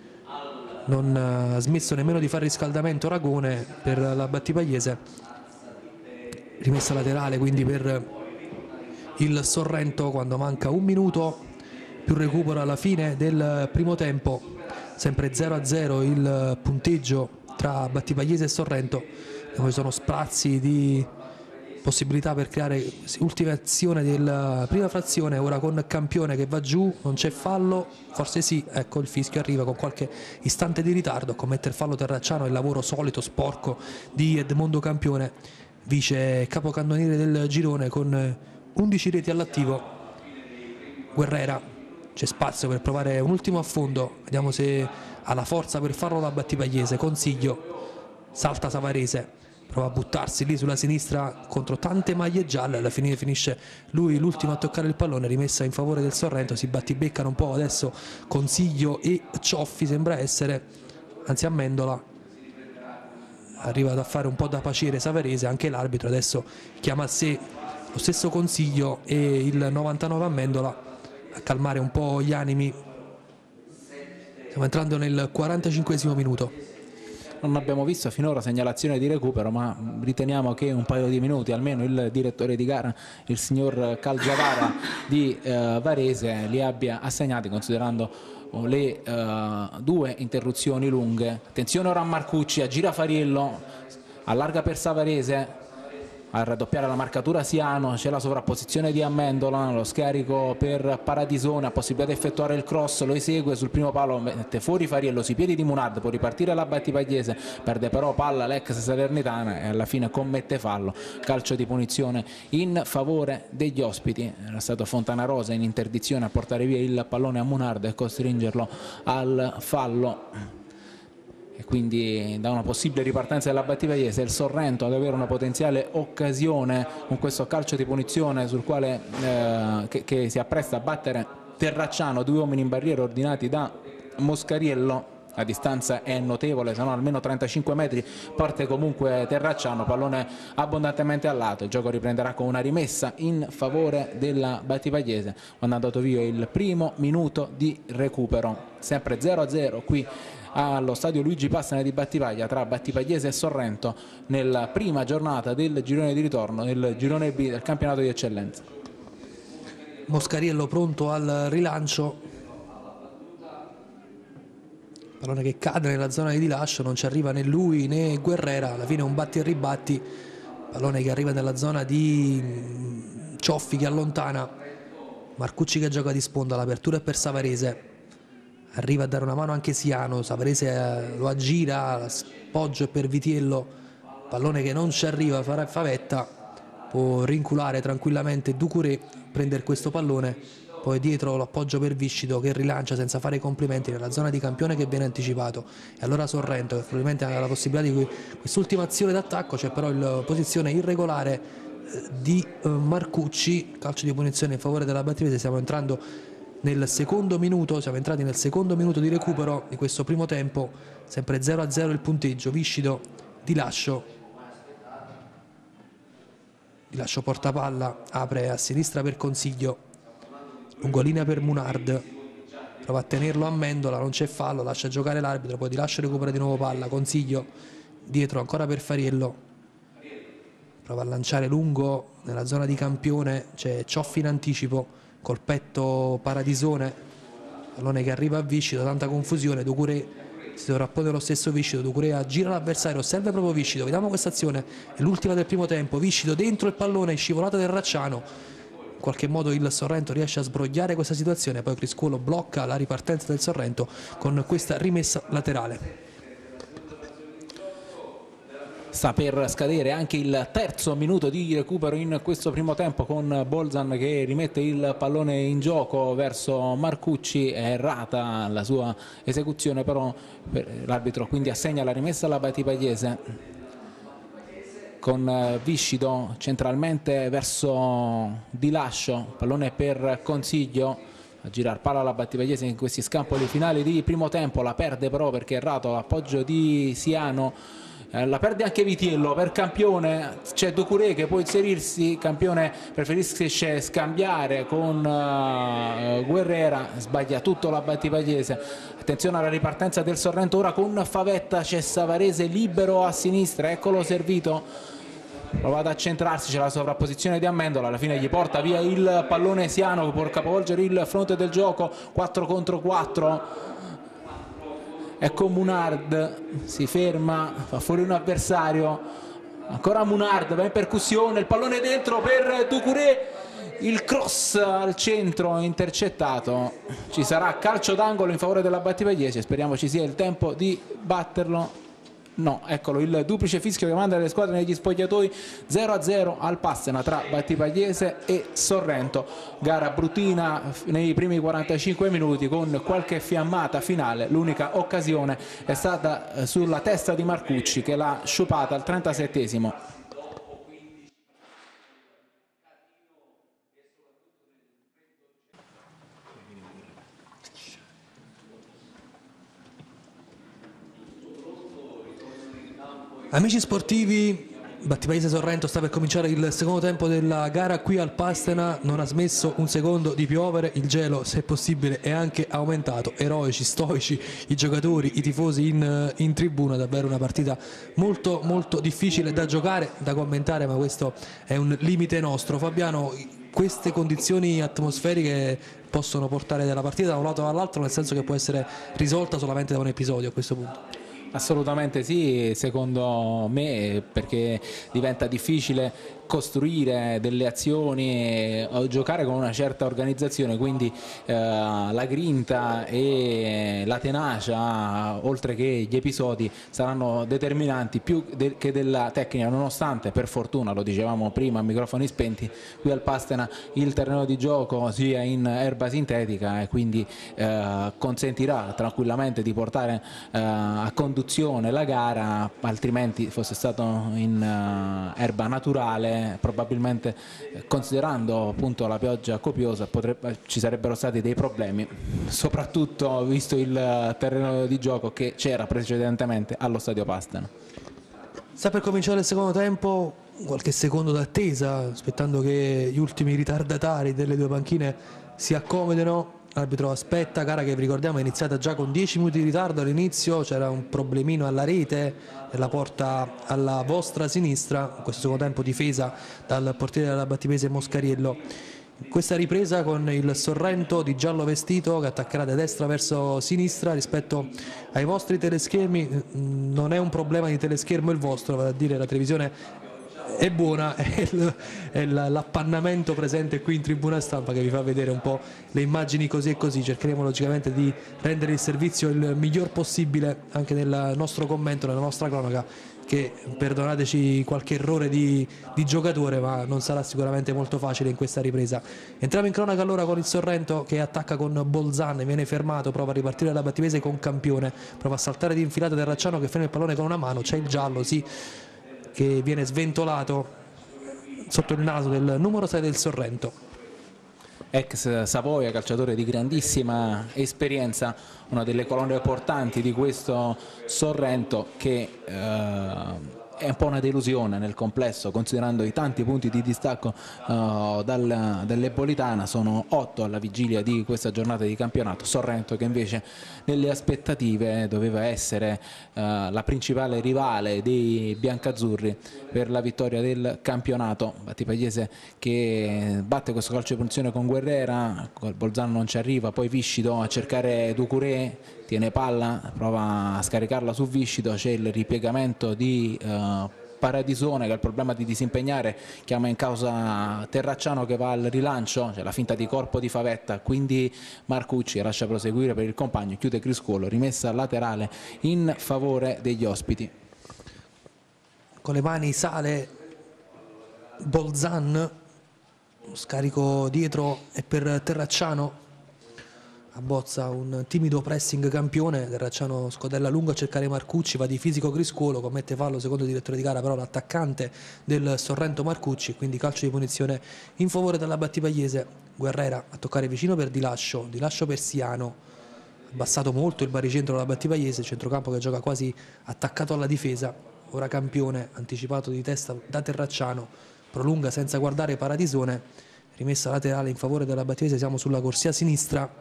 non ha smesso nemmeno di fare riscaldamento Ragone per la Battipagese. Rimessa laterale quindi per il Sorrento quando manca un minuto più recupero alla fine del primo tempo, sempre 0-0 il punteggio tra Battipagese e Sorrento. Ci sono sprazzi di possibilità per creare ultima azione della prima frazione, ora con Campione che va giù, non c'è fallo, forse sì, ecco il fischio arriva con qualche istante di ritardo a commettere fallo Terracciano, il lavoro solito sporco di Edmondo Campione, vice capocannoniere del girone con 11 reti all'attivo. Guerrera, c'è spazio per provare un ultimo affondo, vediamo se ha la forza per farlo la Battipagese. Consiglio, salta Savarese, prova a buttarsi lì sulla sinistra contro tante maglie gialle, alla fine finisce lui l'ultimo a toccare il pallone, rimessa in favore del Sorrento, si battibeccano un po' adesso Consiglio e Cioffi, sembra essere, anzi Amendola, arriva a fare un po' da paciere Savarese, anche l'arbitro adesso chiama a sé lo stesso Consiglio e il 99 Amendola a calmare un po' gli animi. Stiamo entrando nel 45esimo minuto. Non abbiamo visto finora segnalazione di recupero, ma riteniamo che un paio di minuti almeno il direttore di gara, il signor Calgiavara di Varese, li abbia assegnati, considerando le due interruzioni lunghe. Attenzione ora a Marcucci, aggira Fariello, allarga per Savarese, a raddoppiare la marcatura Siano, c'è la sovrapposizione di Amendola, lo scarico per Paradisone, ha possibilità di effettuare il cross, lo esegue sul primo palo, mette fuori Fariello sui piedi di Munard, può ripartire la Battipagese, perde però palla l'ex Salernitana e alla fine commette fallo. Calcio di punizione in favore degli ospiti, era stato Fontanarosa in interdizione a portare via il pallone a Munard e costringerlo al fallo. E quindi da una possibile ripartenza della Battipagese il Sorrento ad avere una potenziale occasione con questo calcio di punizione sul quale che si appresta a battere Terracciano, due uomini in barriera ordinati da Moscariello. La distanza è notevole, sono almeno 35 metri, parte comunque Terracciano, pallone abbondantemente al lato, il gioco riprenderà con una rimessa in favore della Battipagese quando è andato via il primo minuto di recupero, sempre 0-0 qui allo stadio Luigi Passana di Battipaglia tra Battipagese e Sorrento nella prima giornata del girone di ritorno del girone B del campionato di eccellenza. Moscariello pronto al rilancio, pallone che cade nella zona di rilascio, non ci arriva né lui né Guerrera, alla fine un batti e ribatti, pallone che arriva nella zona di Cioffi che allontana, Marcucci che gioca di sponda, l'apertura è per Savarese, arriva a dare una mano anche Siano, Savarese lo aggira, l'appoggio è per Vitiello, pallone che non ci arriva, Favetta può rinculare tranquillamente Ducouré, prendere questo pallone, poi dietro l'appoggio per Viscido che rilancia senza fare complimenti nella zona di Campione che viene anticipato, e allora Sorrento che probabilmente ha la possibilità di quest'ultima azione d'attacco, c'è però in posizione irregolare di Marcucci, calcio di punizione in favore della Battipagese. Stiamo entrando nel secondo minuto, siamo entrati nel secondo minuto di recupero di questo primo tempo, sempre 0-0 il punteggio. Viscido di Lascio porta palla, apre a sinistra per Consiglio, lungolinea per Munard, prova a tenerlo a Mendola, non c'è fallo, lascia giocare l'arbitro, poi Di Lascio recupera di nuovo palla, Consiglio dietro ancora per Fariello, prova a lanciare lungo nella zona di Campione, c'è Cioffi in anticipo col petto Paradisone, pallone che arriva a Viscido, tanta confusione, Ducouré si sovrappone lo stesso Viscido, Ducouré aggira l'avversario, serve proprio Viscido, vediamo questa azione, è l'ultima del primo tempo, Viscido dentro il pallone, scivolata del Racciano, in qualche modo il Sorrento riesce a sbrogliare questa situazione, poi Criscuolo blocca la ripartenza del Sorrento con questa rimessa laterale. Sta per scadere anche il terzo minuto di recupero in questo primo tempo, con Bolzan che rimette il pallone in gioco verso Marcucci, è errata la sua esecuzione, però l'arbitro quindi assegna la rimessa alla Battipagese con Viscido centralmente verso Di Lascio, pallone per Consiglio, a girare palla alla Battipagliese in questi scampoli finali di primo tempo, la perde però perché è errato l'appoggio di Siano. La perde anche Vitiello per Campione, c'è Ducouré che può inserirsi, Campione preferisce scambiare con Guerrera, sbaglia tutto la Battipagliese. Attenzione alla ripartenza del Sorrento ora con Favetta, c'è Savarese libero a sinistra, eccolo servito, prova ad accentrarsi, c'è la sovrapposizione di Amendola, alla fine gli porta via il pallone Siano che può capovolgere il fronte del gioco, 4 contro 4. Ecco Munard, si ferma, fa fuori un avversario, ancora Munard, va in percussione, il pallone dentro per Ducouré, il cross al centro intercettato, ci sarà calcio d'angolo in favore della Battipagliese, speriamo ci sia il tempo di batterlo. No, eccolo il duplice fischio che manda le squadre negli spogliatoi. 0-0 al Passena tra Battipagliese e Sorrento, gara bruttina nei primi 45 minuti con qualche fiammata finale. L'unica occasione è stata sulla testa di Marcucci che l'ha sciupata al 37esimo. Amici sportivi, Battipagliese Sorrento sta per cominciare il secondo tempo della gara qui al Pastena, non ha smesso un secondo di piovere, il gelo se possibile è anche aumentato, eroici, stoici i giocatori, i tifosi in tribuna, davvero una partita molto molto difficile da giocare, da commentare, ma questo è un limite nostro. Fabiano, queste condizioni atmosferiche possono portare dalla partita da un lato all'altro, nel senso che può essere risolta solamente da un episodio a questo punto? Assolutamente sì, secondo me, perché diventa difficile costruire delle azioni o giocare con una certa organizzazione, quindi la grinta e la tenacia oltre che gli episodi saranno determinanti più che della tecnica, nonostante per fortuna, lo dicevamo prima a microfoni spenti, qui al Pastena il terreno di gioco sia in erba sintetica e quindi consentirà tranquillamente di portare a conduzione la gara, altrimenti fosse stato in erba naturale probabilmente, considerando appunto la pioggia copiosa, ci sarebbero stati dei problemi, soprattutto visto il terreno di gioco che c'era precedentemente allo stadio Pastena. Sta per cominciare il secondo tempo, qualche secondo d'attesa, aspettando che gli ultimi ritardatari delle due panchine si accomodino. L'arbitro aspetta, gara che vi ricordiamo è iniziata già con 10 minuti di ritardo all'inizio, c'era un problemino alla rete nella porta alla vostra sinistra, in questo secondo tempo difesa dal portiere della Battipagliese Moscariello. Questa ripresa con il Sorrento di giallo vestito che attaccherà da destra verso sinistra rispetto ai vostri teleschermi, non è un problema di teleschermo il vostro, vale a dire la televisione è buona, è l'appannamento presente qui in tribuna stampa che vi fa vedere un po' le immagini così e così. Cercheremo logicamente di rendere il servizio il miglior possibile anche nel nostro commento, nella nostra cronaca, che perdonateci qualche errore di giocatore, ma non sarà sicuramente molto facile in questa ripresa. Entriamo in cronaca allora con il Sorrento che attacca con Bolzan, viene fermato, prova a ripartire dalla Battipagliese con Campione, prova a saltare di infilata Terracciano che ferma il pallone con una mano, c'è il giallo, sì, che viene sventolato sotto il naso del numero 6 del Sorrento. Ex Savoia, calciatore di grandissima esperienza, una delle colonne portanti di questo Sorrento che è un po' una delusione nel complesso, considerando i tanti punti di distacco dall'Ebolitana. Sono 8 alla vigilia di questa giornata di campionato. Sorrento che invece nelle aspettative doveva essere la principale rivale dei biancazzurri per la vittoria del campionato. Battipagliese che batte questo calcio di punizione con Guerrera, Bolzano non ci arriva, poi Viscido a cercare Ducouré, tiene palla, prova a scaricarla su Viscido, c'è il ripiegamento di Paradisone che ha il problema di disimpegnare, chiama in causa Terracciano che va al rilancio, c'è la finta di corpo di Favetta, quindi Marcucci lascia proseguire per il compagno, chiude Criscuolo, rimessa laterale in favore degli ospiti. Con le mani sale Bolzan, scarico dietro e per Terracciano, abbozza un timido pressing campione, Terracciano scodella lungo a cercare Marcucci, va di fisico Criscuolo, commette fallo secondo il direttore di gara però l'attaccante del Sorrento Marcucci, quindi calcio di punizione in favore della Battipagliese. Guerrera a toccare vicino per Di Lascio per Siano, abbassato molto il baricentro della Battipagliese, centrocampo che gioca quasi attaccato alla difesa. Ora Campione, anticipato di testa da Terracciano, prolunga senza guardare Paratisone, rimessa laterale in favore della Battipagliese. Siamo sulla corsia sinistra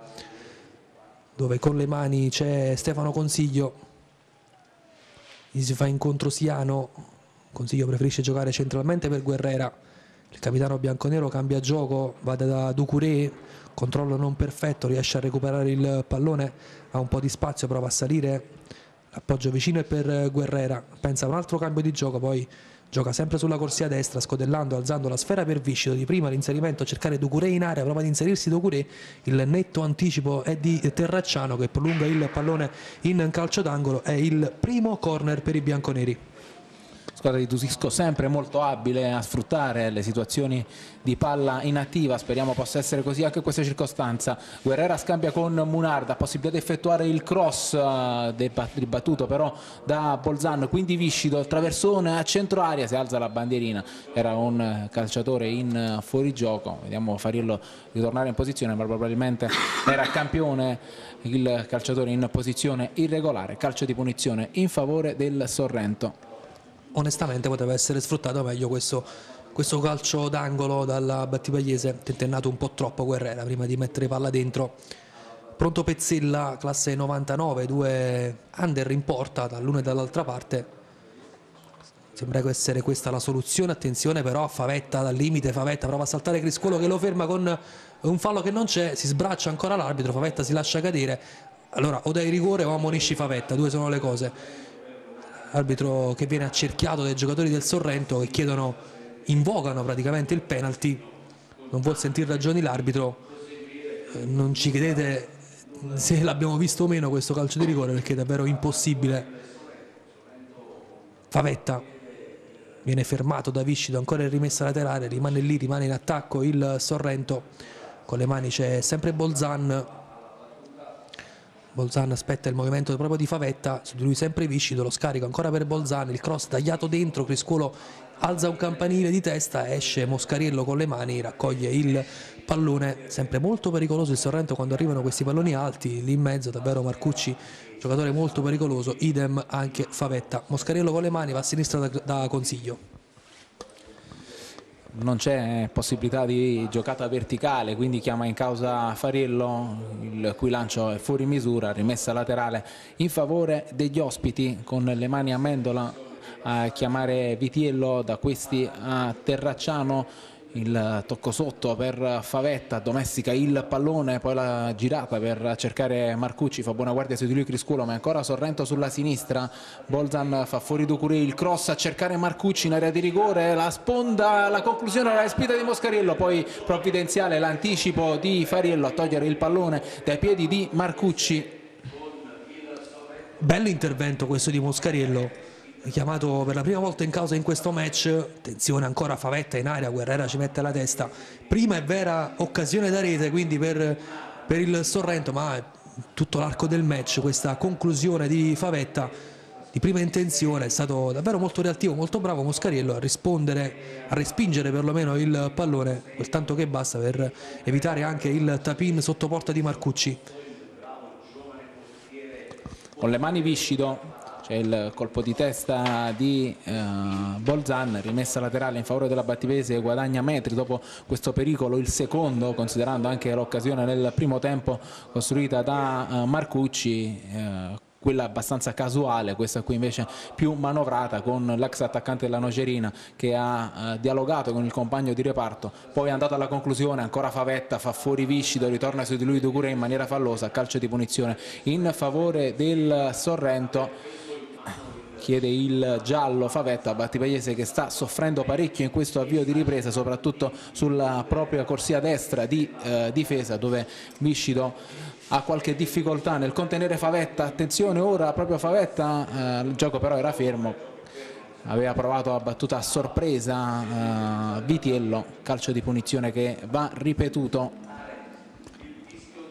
dove con le mani c'è Stefano Consiglio, gli si fa incontro Siano, Consiglio preferisce giocare centralmente per Guerrera, il capitano bianconero cambia gioco, va da Ducouré, controllo non perfetto, riesce a recuperare il pallone, ha un po' di spazio, prova a salire, l'appoggio vicino è per Guerrera, pensa a un altro cambio di gioco, poi gioca sempre sulla corsia destra, scodellando, alzando la sfera per Viscido, di prima l'inserimento a cercare Ducouré in area, prova ad inserirsi Ducouré, il netto anticipo è di Terracciano che prolunga il pallone in calcio d'angolo, è il primo corner per i bianconeri. Squadra di Tusisco sempre molto abile a sfruttare le situazioni di palla inattiva, speriamo possa essere così anche in questa circostanza. Guerrera scambia con Munard, ha possibilità di effettuare il cross ribattuto però da Bolzan, quindi Viscido, traversone a centro area, si alza la bandierina, era un calciatore in fuorigioco, vediamo Fariello ritornare in posizione, ma probabilmente era Campione il calciatore in posizione irregolare, calcio di punizione in favore del Sorrento. Onestamente poteva essere sfruttato meglio questo calcio d'angolo dalla Battipagliese, tentennato un po' troppo Guerrera prima di mettere palla dentro. Pronto Pezzella, classe 99, 2 under in porta dall'una e dall'altra parte. Sembra essere questa la soluzione, attenzione però a Favetta dal limite, Favetta prova a saltare Criscuolo che lo ferma con un fallo che non c'è, si sbraccia ancora l'arbitro, Favetta si lascia cadere. Allora o dai rigore o ammonisci Favetta, due sono le cose. Arbitro che viene accerchiato dai giocatori del Sorrento che invocano praticamente il penalty, non vuol sentire ragioni l'arbitro, non ci credete se l'abbiamo visto o meno questo calcio di rigore perché è davvero impossibile. Favetta viene fermato da Viscido, ancora in rimessa laterale, rimane lì, rimane in attacco il Sorrento, con le mani c'è sempre Bolzan aspetta il movimento proprio di Favetta, su di lui sempre Viscido, lo scarico ancora per Bolzan, il cross tagliato dentro, Criscuolo alza un campanile di testa, esce Moscariello con le mani, raccoglie il pallone, sempre molto pericoloso il Sorrento quando arrivano questi palloni alti, lì in mezzo davvero Marcucci, giocatore molto pericoloso, idem anche Favetta. Moscariello con le mani, va a sinistra da Consiglio. Non c'è possibilità di giocata verticale, quindi chiama in causa Fariello, il cui lancio è fuori misura, rimessa laterale in favore degli ospiti, con le mani a mendola a chiamare Vitiello, da questi a Terracciano, il tocco sotto per Favetta, domestica il pallone, poi la girata per cercare Marcucci, fa buona guardia su di lui Criscuolo, ma ancora Sorrento sulla sinistra, Bolzan fa fuori Ducouré, il cross a cercare Marcucci in area di rigore, la sponda, la conclusione, la respinta di Moscariello, poi provvidenziale l'anticipo di Fariello a togliere il pallone dai piedi di Marcucci. Bello intervento questo di Moscariello, chiamato per la prima volta in causa in questo match. Attenzione ancora Favetta in area, Guerrera ci mette la testa, prima è vera occasione da rete quindi per il Sorrento, ma tutto l'arco del match questa conclusione di Favetta di prima intenzione è stato davvero molto reattivo, molto bravo Moscariello a rispondere, a respingere perlomeno il pallone quel tanto che basta per evitare anche il tap-in sotto porta di Marcucci. Con le mani Viscido, c'è il colpo di testa di Bolzan, rimessa laterale in favore della Battipagliese, guadagna metri dopo questo pericolo, il secondo, considerando anche l'occasione nel primo tempo costruita da Marcucci, quella abbastanza casuale, questa qui invece più manovrata, con l'ex attaccante della Nocerina che ha dialogato con il compagno di reparto, poi è andato alla conclusione, ancora Favetta fa fuori Viscido, ritorna su di lui Ducouré in maniera fallosa, calcio di punizione in favore del Sorrento. Chiede il giallo Favetta, Battipagliese che sta soffrendo parecchio in questo avvio di ripresa, soprattutto sulla propria corsia destra di difesa, dove Viscido ha qualche difficoltà nel contenere Favetta. Attenzione ora proprio Favetta, il gioco però era fermo, aveva provato a battuta a sorpresa Vitiello, calcio di punizione che va ripetuto.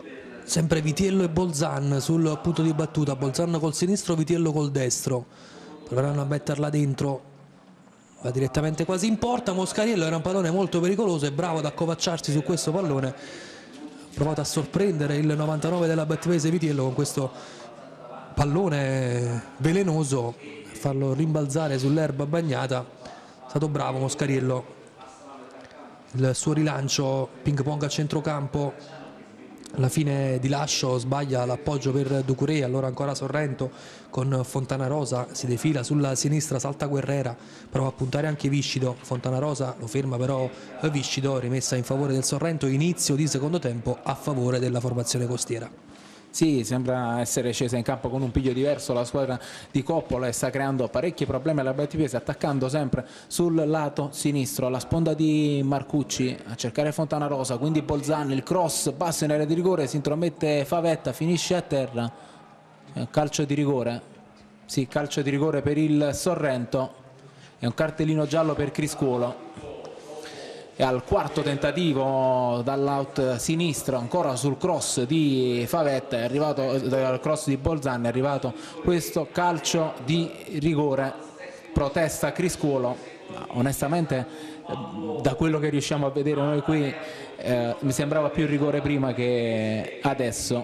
Sempre Vitiello e Bolzan sul punto di battuta, Bolzan col sinistro, Vitiello col destro, proveranno a metterla dentro, va direttamente quasi in porta. Moscariello era un pallone molto pericoloso, è bravo ad accovacciarsi su questo pallone, ha provato a sorprendere il 99 della Battipese Vitiello con questo pallone velenoso, farlo rimbalzare sull'erba bagnata. È stato bravo Moscariello, il suo rilancio ping pong a centrocampo. Alla fine di lascio sbaglia l'appoggio per Ducuré, allora ancora Sorrento con Fontanarosa, si defila sulla sinistra, salta Guerrera, prova a puntare anche Viscido, Fontanarosa lo ferma però Viscido, rimessa in favore del Sorrento, inizio di secondo tempo a favore della formazione costiera. Sì, sembra essere scesa in campo con un piglio diverso la squadra di Coppola e sta creando parecchi problemi alla Battipese, attaccando sempre sul lato sinistro, alla sponda di Marcucci a cercare Fontanarosa, quindi Bolzan, il cross basso in area di rigore, si intromette Favetta, finisce a terra, calcio di rigore, sì, calcio di rigore per il Sorrento e un cartellino giallo per Criscuolo. E al quarto tentativo dall'out sinistro, ancora sul cross di Favetta, è arrivato, dal cross di Bolzan è arrivato questo calcio di rigore, protesta Criscuolo. Onestamente da quello che riusciamo a vedere noi qui mi sembrava più rigore prima che adesso.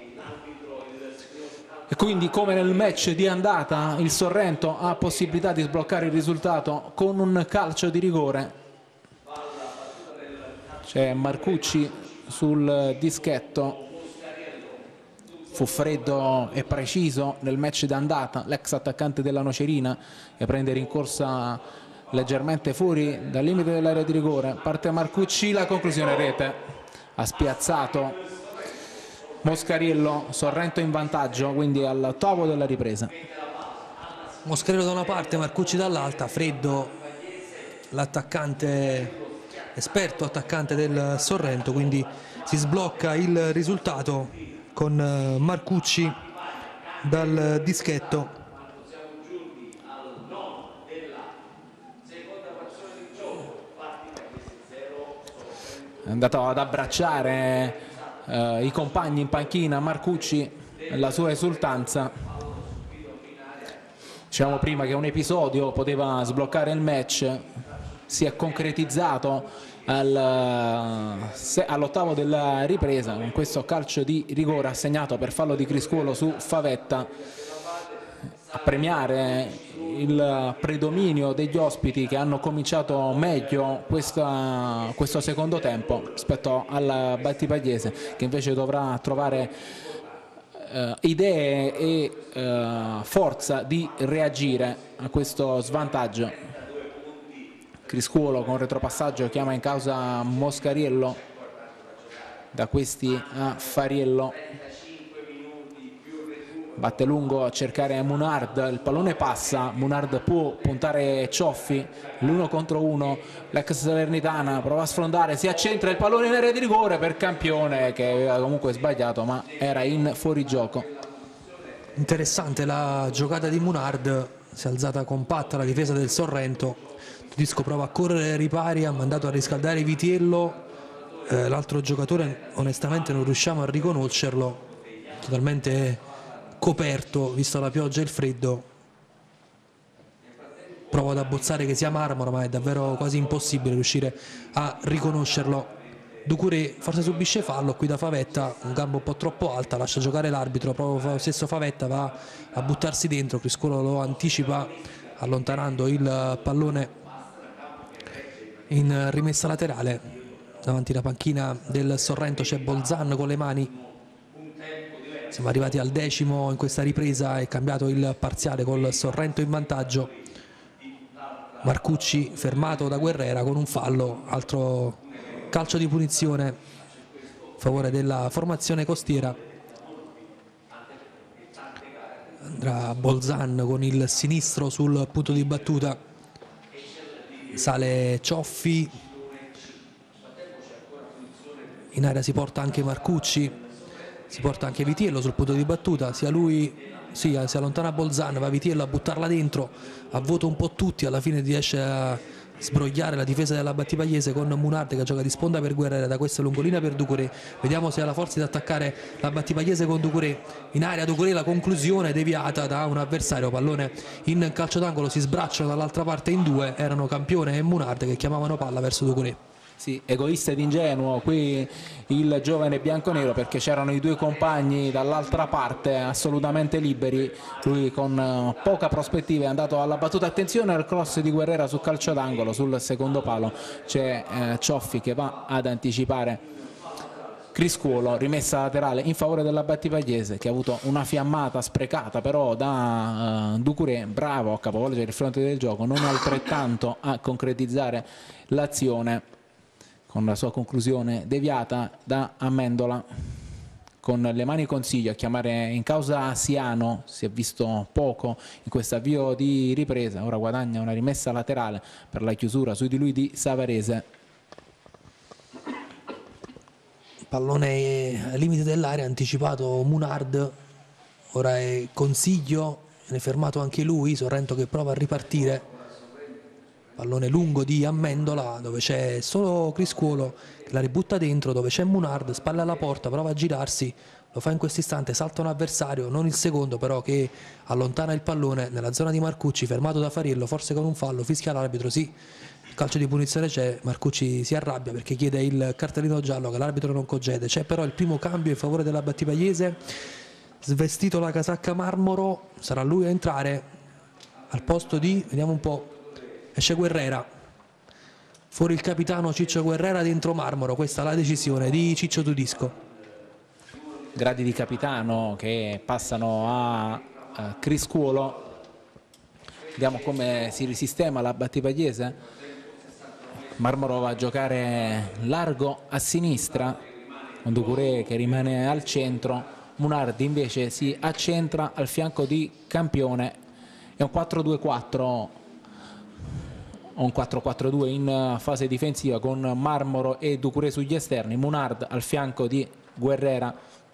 E quindi, come nel match di andata, il Sorrento ha possibilità di sbloccare il risultato con un calcio di rigore. C'è Marcucci sul dischetto, fu freddo e preciso nel match d'andata l'ex attaccante della Nocerina, che prende rincorsa leggermente fuori dal limite dell'area di rigore. Parte Marcucci, la conclusione rete, ha spiazzato Moscariello, Sorrento in vantaggio quindi all'ottavo della ripresa. Moscariello da una parte, Marcucci dall'altra, freddo l'attaccante, esperto attaccante del Sorrento, quindi si sblocca il risultato con Marcucci dal dischetto. È andato ad abbracciare i compagni in panchina Marcucci, la sua esultanza. Dicevamo prima che un episodio poteva sbloccare il match, si è concretizzato all'ottavo della ripresa con questo calcio di rigore assegnato per fallo di Criscuolo su Favetta, a premiare il predominio degli ospiti che hanno cominciato meglio questo secondo tempo rispetto alla Battipagliese, che invece dovrà trovare idee e forza di reagire a questo svantaggio. Criscuolo con retropassaggio chiama in causa Moscariello, da questi a Fariello, batte lungo a cercare Munard, il pallone passa, Munard può puntare Cioffi, l'1 contro 1, l'ex Salernitana prova a sfrondare, si accentra il pallone in area di rigore per Campione, che aveva comunque sbagliato ma era in fuorigioco. Interessante la giocata di Munard, si è alzata compatta la difesa del Sorrento. Disco prova a correre ai ripari, ha mandato a riscaldare Vitiello, l'altro giocatore onestamente non riusciamo a riconoscerlo, totalmente coperto visto la pioggia e il freddo. Provo ad abbozzare che sia Marmora, ma è davvero quasi impossibile riuscire a riconoscerlo. Ducuré forse subisce fallo qui da Favetta, un gambo un po' troppo alta, lascia giocare l'arbitro, proprio lo stesso Favetta va a buttarsi dentro, Criscuolo lo anticipa allontanando il pallone in rimessa laterale. Davanti alla panchina del Sorrento c'è Bolzan con le mani. Siamo arrivati al 10° in questa ripresa, è cambiato il parziale col Sorrento in vantaggio. Marcucci fermato da Guerrera con un fallo, altro calcio di punizione a favore della formazione costiera. Andrà Bolzan con il sinistro sul punto di battuta, sale Cioffi, in area si porta anche Marcucci, si porta anche Vitiello sul punto di battuta, sia lui, si allontana Bolzan, va Vitiello a buttarla dentro, a voto un po' tutti, alla fine riesce a sbrogliare la difesa della Battipagliese con Munard che gioca di sponda per Guerrera, da questa lungolina per Ducouré. Vediamo se ha la forza di attaccare la Battipagliese con Ducouré in area. Ducouré, la conclusione deviata da un avversario, pallone in calcio d'angolo, si sbracciano dall'altra parte in due, erano Campione e Munard che chiamavano palla verso Ducouré. Sì, egoista ed ingenuo qui il giovane bianconero, perché c'erano i due compagni dall'altra parte assolutamente liberi, lui con poca prospettiva è andato alla battuta. Attenzione al cross di Guerrera su calcio d'angolo, sul secondo palo c'è Cioffi che va ad anticipare Criscuolo, rimessa laterale in favore della Battipagliese, che ha avuto una fiammata sprecata però da Ducouré, bravo a capovolgere il fronte del gioco, non altrettanto a concretizzare l'azione con la sua conclusione deviata da Amendola. Con le mani consiglio a chiamare in causa Siano, si è visto poco in questo avvio di ripresa, ora guadagna una rimessa laterale per la chiusura su di lui di Savarese. Pallone al limite dell'area, anticipato Munard, ora è Consiglio, viene fermato anche lui, Sorrento che prova a ripartire. Pallone lungo di Amendola dove c'è solo Criscuolo che la ributta dentro, dove c'è Munard, spalle alla porta, prova a girarsi, lo fa in questo istante, salta un avversario, non il secondo però, che allontana il pallone nella zona di Marcucci, fermato da Fariello, forse con un fallo, fischia l'arbitro, sì, il calcio di punizione c'è, Marcucci si arrabbia perché chiede il cartellino giallo che l'arbitro non concede. C'è però il primo cambio in favore della Battipagliese, svestito la casacca marmoro, sarà lui a entrare al posto di, vediamo un po', esce Guerrera, fuori il capitano Ciccio Guerrera, dentro Marmoro. Questa è la decisione di Ciccio Tudisco. Gradi di capitano che passano a Criscuolo. Vediamo come si risistema la Battipagliese. Marmoro va a giocare largo a sinistra con Ducouré che rimane al centro, Munard invece si accentra al fianco di Campione. È un 4-2-4 o un 4-4-2 in fase difensiva con Marmoro e Ducouré sugli esterni, Munard al fianco di Guerrera,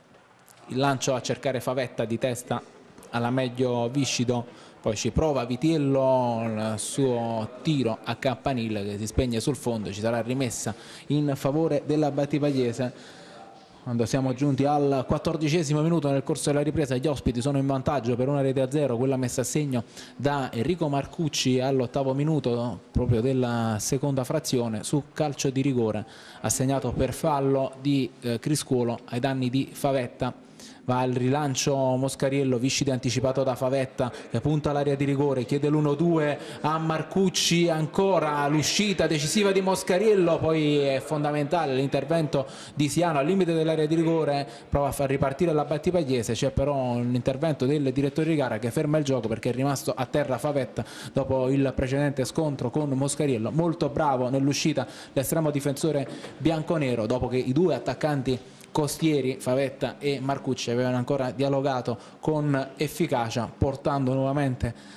il lancio a cercare Favetta di testa alla meglio Viscido, poi ci prova Vitiello, il suo tiro a campanile che si spegne sul fondo, ci sarà rimessa in favore della Battipagliese. Quando siamo giunti al 14° minuto nel corso della ripresa, gli ospiti sono in vantaggio per 1-0, quella messa a segno da Enrico Marcucci all'8° minuto proprio della seconda frazione su calcio di rigore assegnato per fallo di Criscuolo ai danni di Favetta. Va al rilancio Moscariello, Viscidi anticipato da Favetta che punta all'area di rigore, chiede l'1-2 a Marcucci, ancora l'uscita decisiva di Moscariello, poi è fondamentale l'intervento di Siano al limite dell'area di rigore, prova a far ripartire la Battipagliese, c'è però l'intervento del direttore di gara che ferma il gioco perché è rimasto a terra Favetta dopo il precedente scontro con Moscariello. Molto bravo nell'uscita l'estremo difensore bianconero dopo che i due attaccanti costieri Favetta e Marcucci avevano ancora dialogato con efficacia, portando nuovamente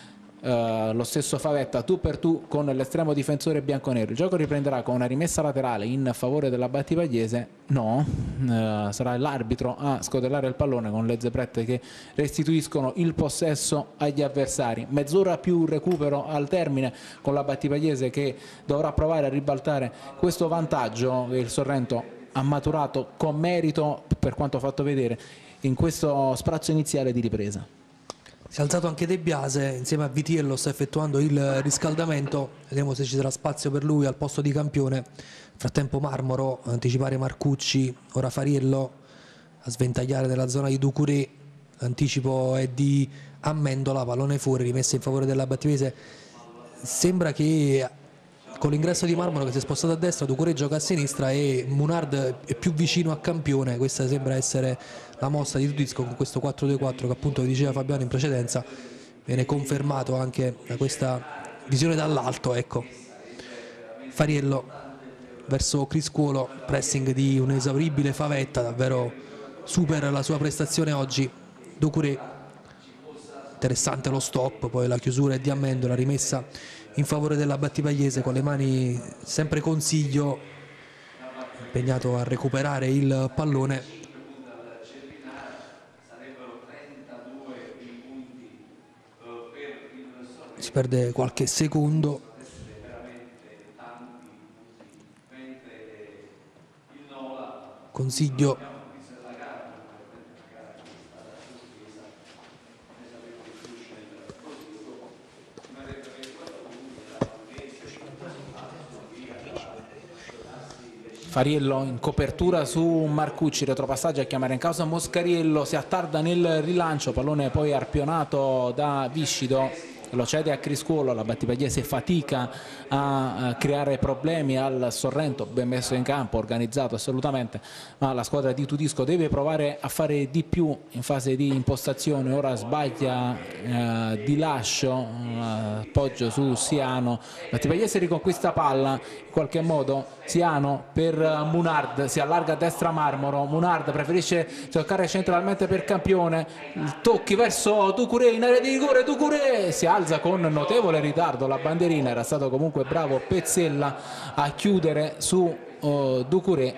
lo stesso Favetta tu per tu con l'estremo difensore bianconero. Il gioco riprenderà con una rimessa laterale in favore della Battipagliese. No, sarà l'arbitro a scodellare il pallone con le zebrette che restituiscono il possesso agli avversari. Mezz'ora più recupero al termine con la Battipagliese che dovrà provare a ribaltare questo vantaggio che il Sorrento ha maturato con merito per quanto fatto vedere in questo sprazzo iniziale di ripresa. Si è alzato anche De Biase, insieme a Vitiello sta effettuando il riscaldamento, vediamo se ci sarà spazio per lui al posto di Campione. Frattempo Marmoro a anticipare Marcucci, ora Fariello a sventagliare nella zona di Ducouré, l'anticipo è di Amendola, pallone fuori, rimessa in favore della Battipagliese. Sembra che con l'ingresso di Marmoro che si è spostato a destra, Ducouré gioca a sinistra e Munard è più vicino a Campione. Questa sembra essere la mossa di Tudisco con questo 4-2-4 che appunto diceva Fabiano in precedenza, viene confermato anche da questa visione dall'alto. Ecco, Fariello verso Criscuolo, pressing di un esauribile Favetta, davvero super la sua prestazione oggi. Ducouré, interessante lo stop, poi la chiusura è di Amendola, rimessa in favore della Battipagliese con le mani sempre Consiglio impegnato a recuperare il pallone. Si perde qualche secondo. consiglio Fariello in copertura su Marcucci, retropassaggio a chiamare in causa Moscariello, si attarda nel rilancio, pallone poi arpionato da Viscido, lo cede a Criscuolo, la Battipagliese fatica a creare problemi al Sorrento, ben messo in campo, organizzato assolutamente, ma la squadra di Tudisco deve provare a fare di più in fase di impostazione. Ora sbaglia Di Lascio, appoggio su Siano, Battipagliese riconquista palla, in qualche modo Siano per Munard, si allarga a destra Marmoro, Munard preferisce giocare centralmente per Campione, tocchi verso Ducouré in area di rigore, Ducouré si alza con notevole ritardo la bandierina, era stato comunque bravo Pezzella a chiudere su Ducouré.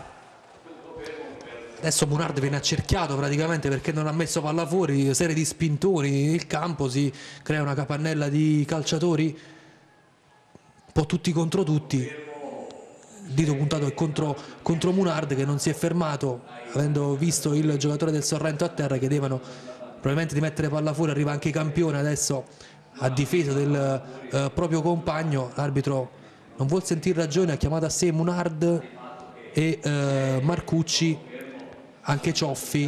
Adesso Munard viene accerchiato praticamente perché non ha messo palla fuori, serie di spintoni, il campo si crea una capannella di calciatori, un po' tutti contro tutti. Il dito puntato è contro Munard, che non si è fermato, avendo visto il giocatore del Sorrento a terra. Chiedevano probabilmente di mettere palla fuori, arriva anche Campione adesso a difesa del proprio compagno. L'arbitro non vuol sentire ragione, ha chiamato a sé Munard e Marcucci, anche Cioffi.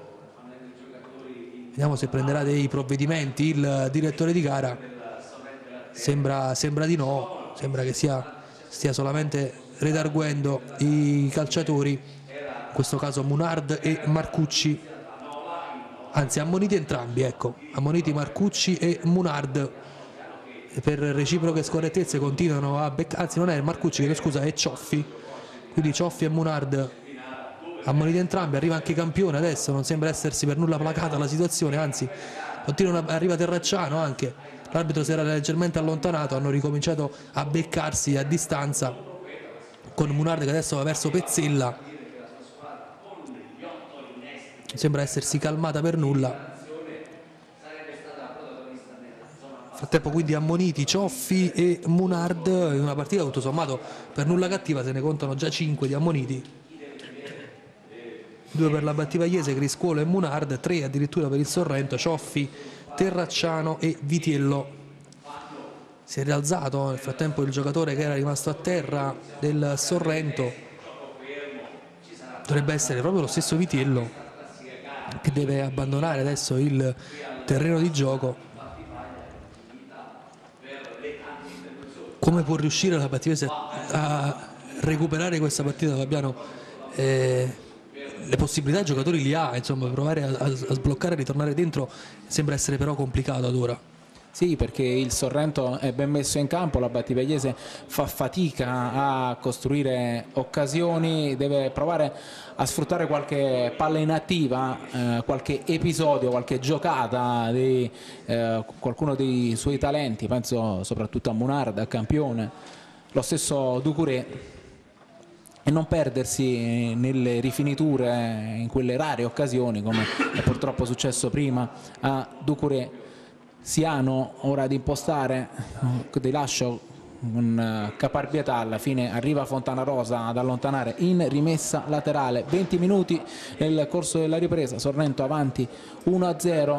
Vediamo se prenderà dei provvedimenti il direttore di gara. Sembra di no, sembra che stia solamente redarguendo i calciatori, in questo caso Munard e Marcucci, anzi ammoniti entrambi, ecco, ammoniti Marcucci e Munard, e per reciproche scorrettezze continuano a beccare, anzi non è Marcucci, chiedo scusa, è Cioffi, quindi Cioffi e Munard ammoniti entrambi. Arriva anche Campione adesso, non sembra essersi per nulla placata la situazione, anzi arriva Terracciano anche, l'arbitro si era leggermente allontanato, hanno ricominciato a beccarsi a distanza, con Munard che adesso va verso Pezzella, non sembra essersi calmata per nulla. Nel frattempo quindi ammoniti Cioffi e Munard in una partita tutto sommato per nulla cattiva, se ne contano già 5 di ammoniti, 2 per la Battipagliese, Criscuolo e Munard, 3 addirittura per il Sorrento, Cioffi, Terracciano e Vitiello. Si è rialzato nel frattempo il giocatore che era rimasto a terra del Sorrento, dovrebbe essere proprio lo stesso Vitiello, che deve abbandonare adesso il terreno di gioco. Come può riuscire la Battipagliese a recuperare questa partita, Fabiano? Le possibilità i giocatori li ha, insomma, provare a sbloccare e ritornare dentro sembra essere però complicato ad ora. Sì, perché il Sorrento è ben messo in campo, la Battipagliese fa fatica a costruire occasioni, deve provare a sfruttare qualche palla inattiva, qualche episodio, qualche giocata di qualcuno dei suoi talenti, penso soprattutto a Munard, a Campione, lo stesso Ducouré, e non perdersi nelle rifiniture, in quelle rare occasioni come è purtroppo successo prima a Ducouré. Siano ora ad impostare, Di Lascio con caparbietà, alla fine arriva Fontanarosa ad allontanare in rimessa laterale. 20 minuti nel corso della ripresa, Sorrento avanti 1-0.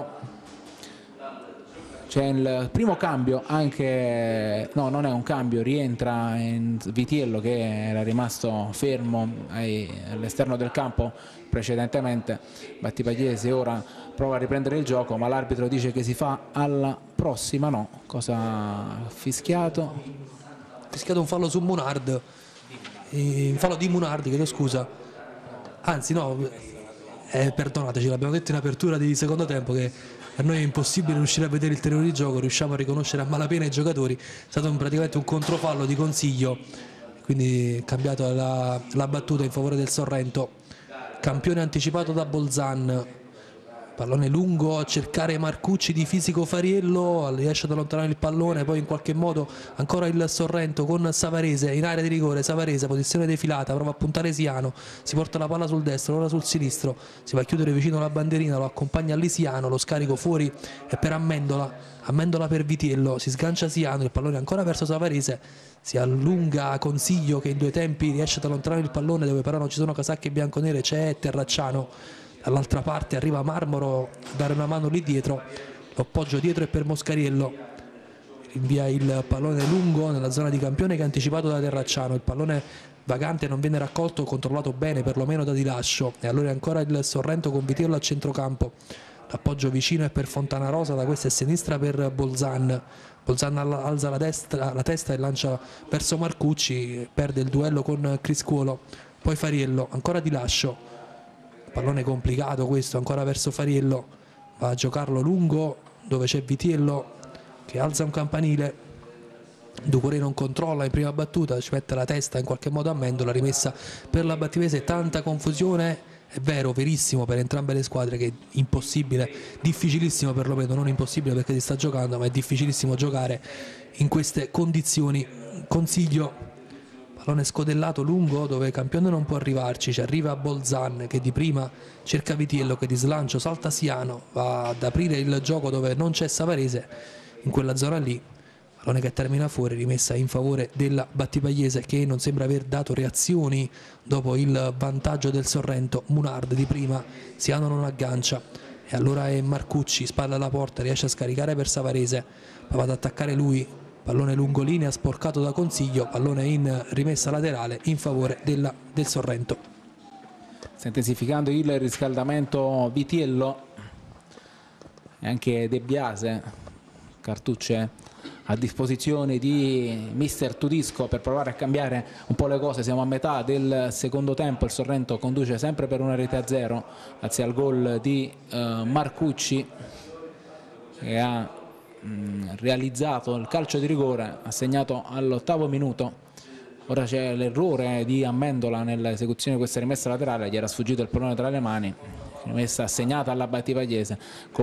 C'è il primo cambio, anche no, non è un cambio, rientra in Vitiello che era rimasto fermo all'esterno del campo precedentemente. Battipagliese ora prova a riprendere il gioco, ma l'arbitro dice che si fa alla prossima. No, cosa ha fischiato? Fischiato un fallo su Munard, un fallo di Munard, chiedo scusa, anzi no, perdonateci, l'abbiamo detto in apertura di secondo tempo che per noi è impossibile riuscire a vedere il terreno di gioco, riusciamo a riconoscere a malapena i giocatori, è stato praticamente un controfallo di consiglio, quindi cambiato la battuta in favore del Sorrento. Campione anticipato da Bolzan, Pallone lungo a cercare Marcucci, di fisico Fariello, riesce ad allontanare il pallone, poi in qualche modo ancora il Sorrento con Savarese in area di rigore. Savarese, posizione defilata, prova a puntare Siano, si porta la palla sul destro, ora sul sinistro, si va a chiudere vicino alla bandierina, lo accompagna Lisiano, lo scarico fuori è per Amendola per Vitiello, si sgancia Siano, il pallone ancora verso Savarese, si allunga Consiglio che in due tempi riesce ad allontanare il pallone, dove però non ci sono casacche bianconere, c'è Terracciano. Dall'altra parte arriva Marmoro a dare una mano lì dietro, l'appoggio dietro è per Moscariello, invia il pallone lungo nella zona di campione che è anticipato da Terracciano, il pallone vagante non viene raccolto, controllato bene perlomeno da Di Lascio, e allora è ancora il Sorrento con Vitiello a centrocampo, l'appoggio vicino è per Fontanarosa, da questa è sinistra per Bolzan. Bolzan alza la testa e lancia verso Marcucci, perde il duello con Criscuolo, poi Fariello, ancora Di Lascio. Pallone complicato questo, ancora verso Fariello, va a giocarlo lungo dove c'è Vitiello che alza un campanile, Ducuré non controlla in prima battuta, ci mette la testa in qualche modo a Amendola, rimessa per la Battivese, tanta confusione, è vero, verissimo per entrambe le squadre che è impossibile, difficilissimo perlomeno, non impossibile perché si sta giocando, ma è difficilissimo giocare in queste condizioni. Consiglio, pallone scodellato lungo dove Campione non può arrivarci, ci arriva Bolzan che di prima cerca Vitiello che di slancio salta Siano, va ad aprire il gioco dove non c'è Savarese in quella zona lì, pallone che termina fuori, rimessa in favore della Battipagliese che non sembra aver dato reazioni dopo il vantaggio del Sorrento. Munard di prima, Siano non aggancia e allora è Marcucci, spalla alla porta, riesce a scaricare per Savarese, ma va ad attaccare lui. Pallone lungolinea sporcato da Consiglio, pallone in rimessa laterale in favore del Sorrento. Sta intensificando il riscaldamento Vitiello e anche De Biase, cartucce a disposizione di mister Tudisco per provare a cambiare un po' le cose. Siamo a metà del secondo tempo, il Sorrento conduce sempre per una rete a zero grazie al gol di Marcucci che ha realizzato il calcio di rigore assegnato all'8° minuto. Ora c'è l'errore di Amendola nell'esecuzione di questa rimessa laterale, gli era sfuggito il pallone tra le mani, rimessa assegnata alla Battipagliese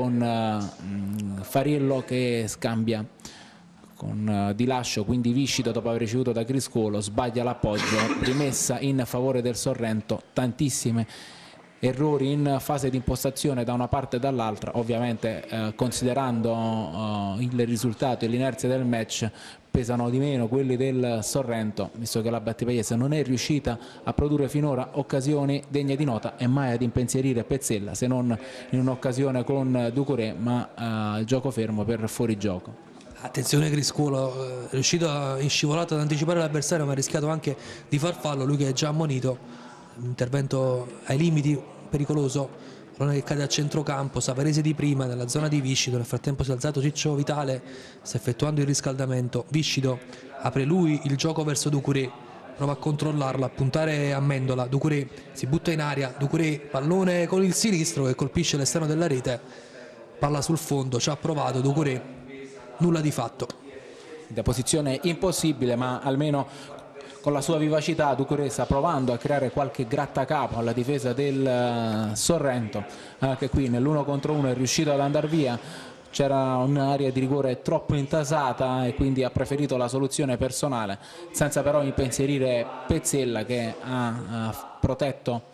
con Fariello che scambia con Di Lascio, quindi Viscido dopo aver ricevuto da Criscuolo sbaglia l'appoggio, rimessa in favore del Sorrento. Tantissime errori in fase di impostazione da una parte e dall'altra, ovviamente considerando il risultato e l'inerzia del match pesano di meno quelli del Sorrento, visto che la Battipagliese non è riuscita a produrre finora occasioni degne di nota e mai ad impensierire Pezzella, se non in un'occasione con Ducuré, ma il gioco fermo per fuorigioco. Attenzione Criscuolo, è riuscito in scivolata ad anticipare l'avversario ma ha rischiato anche di far fallo, lui che è già ammonito. Intervento ai limiti, pericoloso, pallone che cade a centrocampo, Savarese di prima nella zona di Viscido, nel frattempo si è alzato Ciccio Vitale, sta effettuando il riscaldamento, Viscido apre lui il gioco verso Ducuré, prova a controllarlo, a puntare a Amendola, Ducuré si butta in aria, Ducuré pallone con il sinistro che colpisce l'esterno della rete, palla sul fondo, ci ha provato Ducuré, nulla di fatto. Da posizione impossibile, ma almeno con la sua vivacità Ducuré sta provando a creare qualche grattacapo alla difesa del Sorrento. Anche qui nell'1 contro 1 è riuscito ad andare via, c'era un'area di rigore troppo intasata e quindi ha preferito la soluzione personale, senza però impensierire Pezzella che ha protetto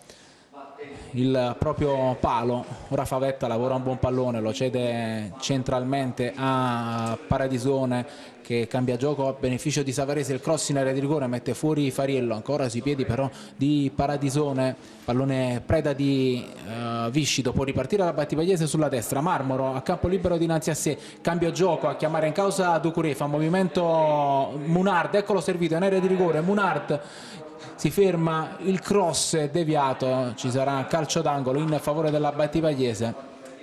il proprio palo. Ora Favetta lavora un buon pallone, lo cede centralmente a Paradisone che cambia gioco a beneficio di Savarese, il cross in area di rigore mette fuori Fariello, ancora sui piedi però di Paradisone, pallone preda di Viscido, può ripartire la Battipagliese sulla destra, Marmoro a campo libero dinanzi a sé, cambia gioco a chiamare in causa Ducuré, fa movimento Munard, eccolo servito in area di rigore, Munard si ferma, il cross è deviato, ci sarà calcio d'angolo in favore della Battipagliese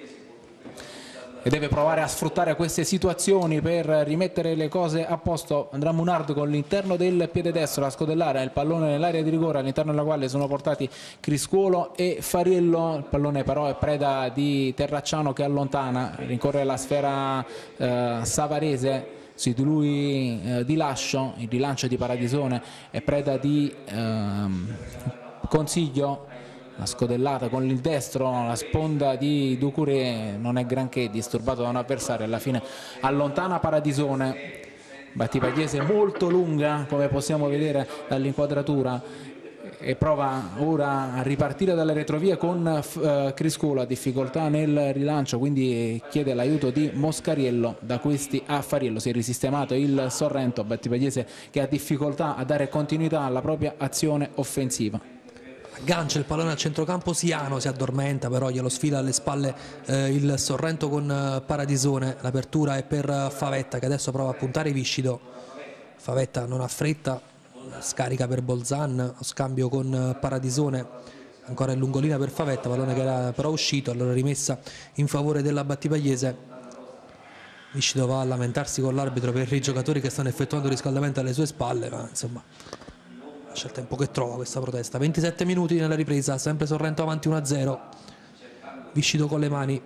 e deve provare a sfruttare queste situazioni per rimettere le cose a posto. Andrà Munard con l'interno del piede destro a scodellare il pallone nell'area di rigore all'interno della quale sono portati Criscuolo e Fariello, il pallone però è preda di Terracciano che allontana, rincorre la sfera Savarese, su di lui Di Lascio, il rilancio di Paradisone è preda di Consiglio, la scodellata con il destro, la sponda di Ducouré non è granché, disturbato da un avversario, alla fine allontana Paradisone. Battipagliese molto lunga, come possiamo vedere dall'inquadratura, e prova ora a ripartire dalle retrovie con Criscuolo, ha difficoltà nel rilancio, quindi chiede l'aiuto di Moscariello. Da questi a Fariello si è risistemato il Sorrento, Battipagliese che ha difficoltà a dare continuità alla propria azione offensiva. Aggancia il pallone al centrocampo Siano, si addormenta, però glielo sfila alle spalle il Sorrento con Paradisone. L'apertura è per Favetta, che adesso prova a puntare Viscido. Favetta non ha fretta, scarica per Bolzan, lo scambio con Paradisone, ancora in lungolina per Favetta, pallone che era però uscito, allora rimessa in favore della Battipagliese. Viscido va a lamentarsi con l'arbitro per i giocatori che stanno effettuando riscaldamento alle sue spalle, ma insomma lascia il tempo che trova questa protesta. 27 minuti nella ripresa, sempre Sorrento avanti 1-0. Viscido con le mani.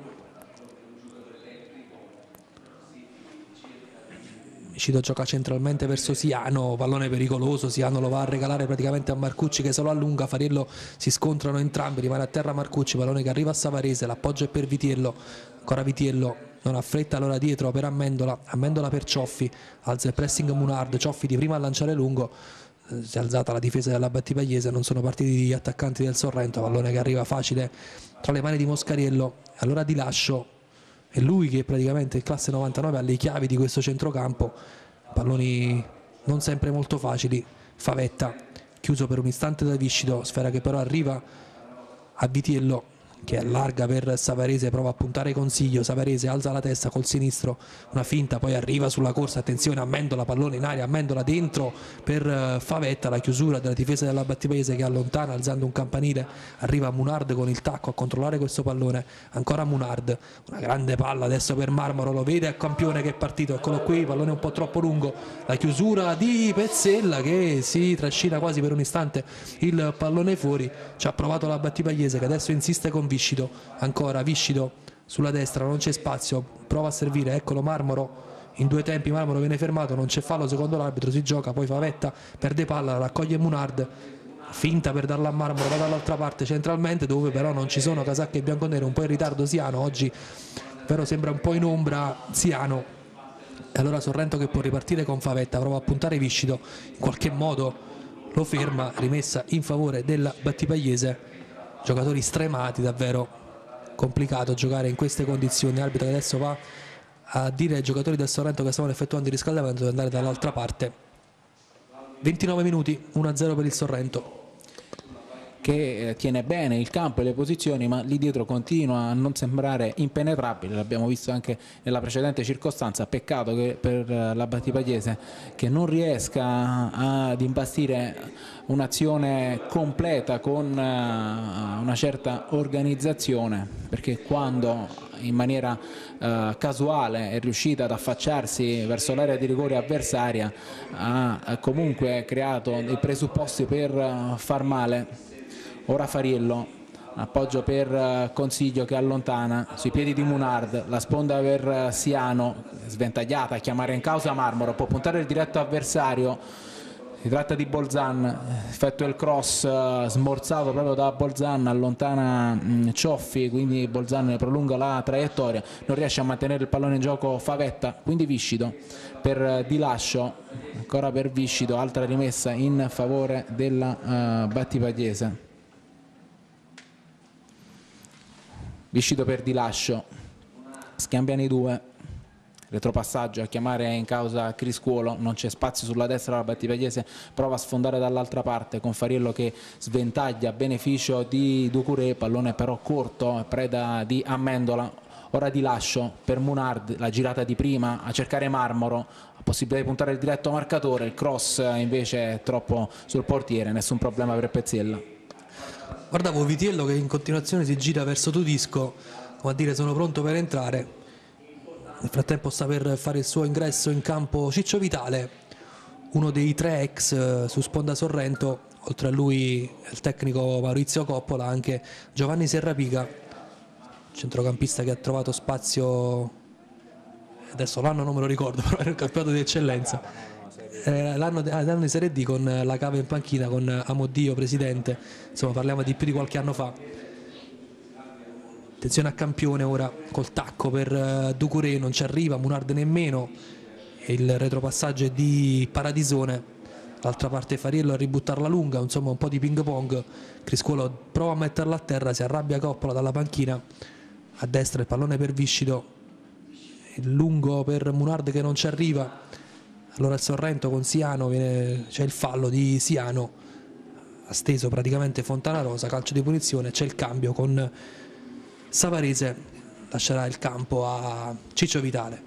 Viscido gioca centralmente verso Siano, pallone pericoloso, Siano lo va a regalare praticamente a Marcucci che se lo allunga, Fariello si scontrano entrambi, rimane a terra Marcucci, pallone che arriva a Savarese, l'appoggio è per Vitiello, ancora Vitiello, non ha fretta allora dietro per Amendola, Amendola per Cioffi, alza il pressing Munard, Cioffi di prima a lanciare lungo, si è alzata la difesa della Battipagliese, non sono partiti gli attaccanti del Sorrento, pallone che arriva facile tra le mani di Moscariello, allora Di Lascio. È lui che praticamente il classe 99 ha le chiavi di questo centrocampo, palloni non sempre molto facili. Favetta chiuso per un istante da Viscido, sfera che però arriva a Vitiello che allarga per Savarese, prova a puntare Consiglio, Savarese alza la testa col sinistro, una finta, poi arriva sulla corsa, attenzione Amendola, pallone in aria, Amendola dentro per Favetta, la chiusura della difesa della Battipagliese che allontana alzando un campanile, arriva Munard con il tacco a controllare questo pallone, ancora Munard, una grande palla adesso per Marmoro, lo vede a campione che è partito, eccolo qui, pallone un po' troppo lungo, la chiusura di Pezzella che si trascina quasi per un istante il pallone fuori, ci ha provato la Battipagliese che adesso insiste con Viscido, ancora Viscido sulla destra, non c'è spazio, prova a servire, eccolo Marmoro, in due tempi Marmoro viene fermato, non c'è fallo secondo l'arbitro, si gioca, poi Favetta perde palla, raccoglie Munard, finta per darla a Marmoro, va dall'altra parte centralmente dove però non ci sono casacche bianconere, un po' in ritardo Siano, oggi però sembra un po' in ombra Siano, e allora Sorrento che può ripartire con Favetta, prova a puntare Viscido, in qualche modo lo ferma, rimessa in favore della Battipagliese. Giocatori stremati, davvero complicato giocare in queste condizioni, arbitro che adesso va a dire ai giocatori del Sorrento che stavano effettuando il riscaldamento di andare dall'altra parte. 29 minuti, 1-0 per il Sorrento che tiene bene il campo e le posizioni, ma lì dietro continua a non sembrare impenetrabile, l'abbiamo visto anche nella precedente circostanza, peccato che per la Battipagliese che non riesca ad imbastire un'azione completa con una certa organizzazione, perché quando in maniera casuale è riuscita ad affacciarsi verso l'area di rigore avversaria ha comunque creato dei presupposti per far male. Ora Fariello, appoggio per Consiglio che allontana, sui piedi di Munard, la sponda per Siano, sventagliata a chiamare in causa Marmoro, può puntare il diretto avversario, si tratta di Bolzan, effettua il cross smorzato proprio da Bolzan, allontana Cioffi, quindi Bolzan ne prolunga la traiettoria, non riesce a mantenere il pallone in gioco Favetta, quindi Viscido per Di Lascio, ancora per Viscido, altra rimessa in favore della Battipagliese. Viscido per Di Lascio, scambiano i due, retropassaggio a chiamare in causa Criscuolo, non c'è spazio sulla destra, la Battipagliese prova a sfondare dall'altra parte con Fariello che sventaglia a beneficio di Ducouré, pallone però corto, preda di Amendola. Ora Di Lascio per Munard, la girata di prima a cercare Marmoro, possibilità di puntare il diretto marcatore, il cross invece è troppo sul portiere, nessun problema per Pezzella. Guardavo Vitiello che in continuazione si gira verso Tudisco, come a dire sono pronto per entrare. Nel frattempo sta per fare il suo ingresso in campo Ciccio Vitale, uno dei tre ex su sponda Sorrento, oltre a lui il tecnico Maurizio Coppola, anche Giovanni Serrapica, centrocampista che ha trovato spazio, adesso l'anno non me lo ricordo, però era un campionato di eccellenza, l'anno di Serie D con la cava in panchina, con Amodio presidente, insomma parliamo di più di qualche anno fa. Attenzione a Campione ora col tacco per Ducouré, non ci arriva, Munard nemmeno, e il retropassaggio è di Paradisone, l'altra parte Fariello a ributtarla lunga, insomma un po' di ping pong. Criscuolo prova a metterla a terra, si arrabbia Coppola dalla panchina, a destra il pallone per Viscido, il lungo per Munard che non ci arriva, allora il Sorrento con Siano, c'è il fallo di Siano, ha steso praticamente Fontanarosa, calcio di punizione, c'è il cambio con Savarese, lascerà il campo a Ciccio Vitale.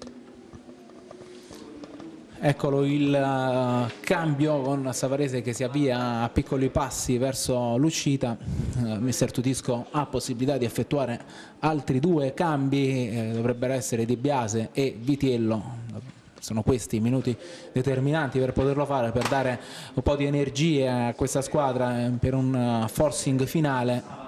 Eccolo il cambio con Savarese che si avvia a piccoli passi verso l'uscita. Mister Tudisco ha possibilità di effettuare altri due cambi, dovrebbero essere Di Biase e Vitiello. Sono questi i minuti determinanti per poterlo fare, per dare un po' di energie a questa squadra per un forcing finale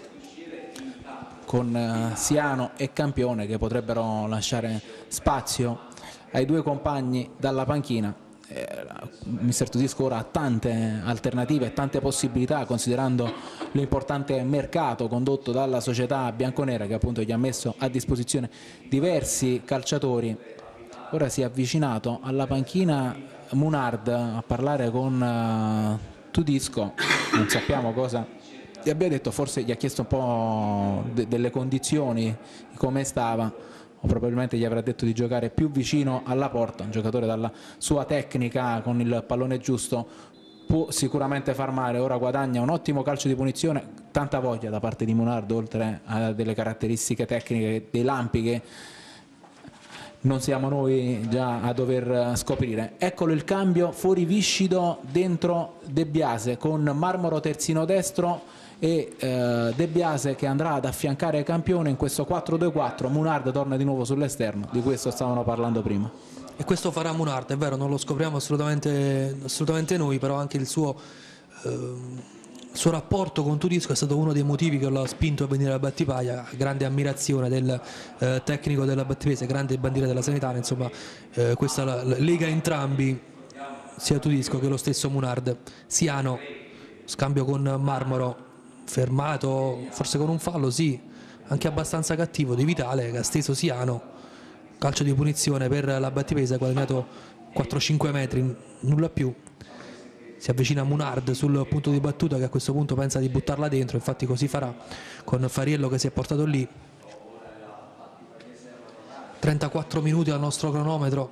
con Siano e Campione che potrebbero lasciare spazio ai due compagni dalla panchina. Mister Tudisco ora ha tante alternative e tante possibilità, considerando l'importante mercato condotto dalla società bianconera che appunto gli ha messo a disposizione diversi calciatori. Ora si è avvicinato alla panchina Munard a parlare con Tudisco, non sappiamo cosa gli abbia detto, forse gli ha chiesto un po' delle condizioni, di come stava, o probabilmente gli avrà detto di giocare più vicino alla porta. Un giocatore dalla sua tecnica con il pallone giusto può sicuramente far male. Ora guadagna un ottimo calcio di punizione, tanta voglia da parte di Munard, oltre a delle caratteristiche tecniche, dei lampi che non siamo noi già a dover scoprire. Eccolo il cambio, fuori Viscido, dentro De Biase con Marmoro terzino destro e De Biase che andrà ad affiancare Campione in questo 4-2-4. Munard torna di nuovo sull'esterno, di questo stavano parlando prima. E questo farà Munard, è vero, non lo scopriamo assolutamente noi, però anche il suo rapporto con Tudisco è stato uno dei motivi che lo ha spinto a venire a Battipaglia. Grande ammirazione del tecnico della Battipese, grande bandiera della Sanitana, insomma questa lega entrambi, sia Tudisco che lo stesso Munard. Siano, scambio con Marmoro, fermato forse con un fallo, sì, anche abbastanza cattivo di Vitale che ha steso Siano, calcio di punizione per la Battipese, guadagnato 4-5 metri, nulla più. Si avvicina Munard sul punto di battuta che a questo punto pensa di buttarla dentro, infatti così farà con Fariello che si è portato lì. 34 minuti al nostro cronometro,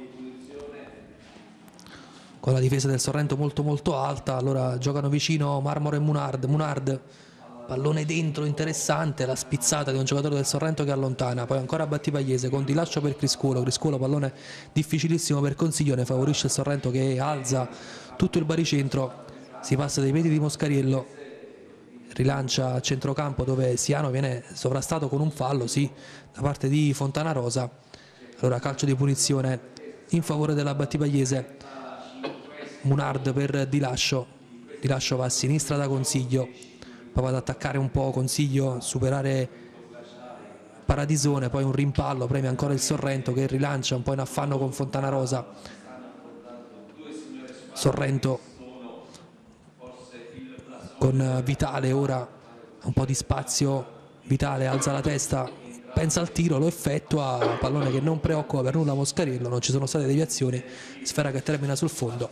con la difesa del Sorrento molto alta. Allora giocano vicino Marmoro e Munard, pallone dentro interessante, la spizzata di un giocatore del Sorrento che allontana, poi ancora Battipagliese con dilascio per Criscuolo, pallone difficilissimo per Consiglio, ne favorisce il Sorrento che alza tutto il baricentro, si passa dai piedi di Moscariello, rilancia a centrocampo dove Siano viene sovrastato con un fallo, sì, da parte di Fontanarosa. Allora calcio di punizione in favore della Battipagliese, Munard per Dilascio va a sinistra da Consiglio, poi va ad attaccare un po' Consiglio, superare Paradisone, poi un rimpallo, premia ancora il Sorrento che rilancia un po' in affanno con Fontanarosa. Sorrento con Vitale, ora un po' di spazio, Vitale alza la testa, pensa al tiro, lo effettua, pallone che non preoccupa per nulla Moscariello, non ci sono state deviazioni, sfera che termina sul fondo.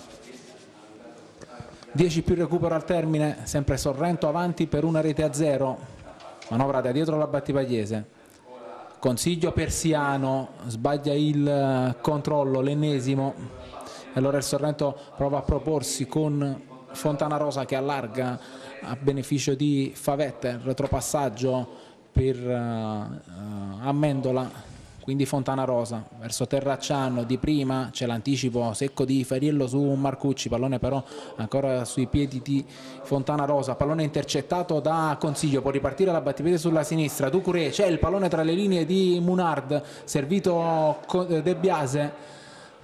10 più recupero al termine, sempre Sorrento avanti per 1-0, manovra da dietro la Battipagliese, Consiglio per Siano, sbaglia il controllo, l'ennesimo, e allora il Sorrento prova a proporsi con Fontanarosa che allarga a beneficio di Favette, retropassaggio per Amendola, quindi Fontanarosa verso Terracciano, di prima c'è l'anticipo secco di Fariello su Marcucci, pallone però ancora sui piedi di Fontanarosa, pallone intercettato da Consiglio, può ripartire la Battipede sulla sinistra, Ducouré, c'è il pallone tra le linee di Munard, servito De Biase,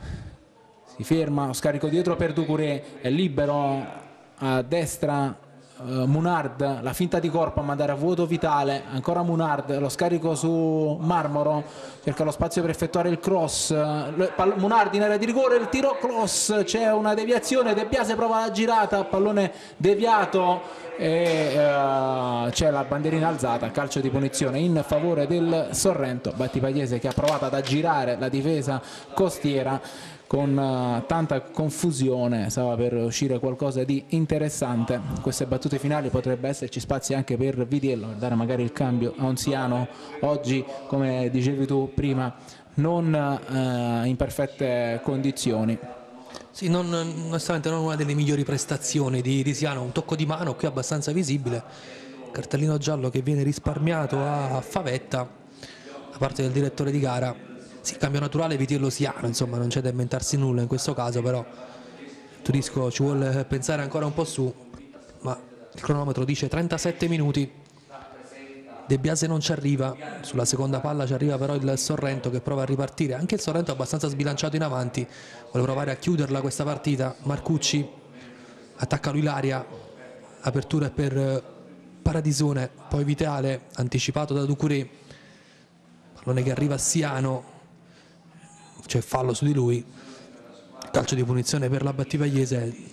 si ferma, scarico dietro per Ducouré, è libero a destra Munard, la finta di corpo a mandare a vuoto Vitale, ancora Munard, lo scarico su Marmoro, cerca lo spazio per effettuare il cross, Munard in area di rigore, il tiro cross, c'è una deviazione, De Biase prova la girata, pallone deviato e c'è la bandierina alzata, calcio di punizione in favore del Sorrento. Battipagliese che ha provato ad aggirare la difesa costiera con tanta confusione, stava per uscire qualcosa di interessante. Queste battute finali potrebbe esserci spazio anche per Vitiello, per dare magari il cambio a un Siano oggi, come dicevi tu prima, non in perfette condizioni. Sì, onestamente non una delle migliori prestazioni di Siano, un tocco di mano qui abbastanza visibile, cartellino giallo che viene risparmiato a Favetta da parte del direttore di gara. Sì, cambio naturale Vitiello-Siano, insomma non c'è da inventarsi nulla in questo caso, però Turisco ci vuole pensare ancora un po' su, ma il cronometro dice 37 minuti. De Biase non ci arriva, sulla seconda palla ci arriva però il Sorrento che prova a ripartire, anche il Sorrento è abbastanza sbilanciato in avanti, vuole provare a chiuderla questa partita. Marcucci attacca lui l'aria, apertura per Paradisone, poi Vitale anticipato da Ducouré, pallone che arriva a Siano, c'è fallo su di lui, calcio di punizione per la Battipagliese.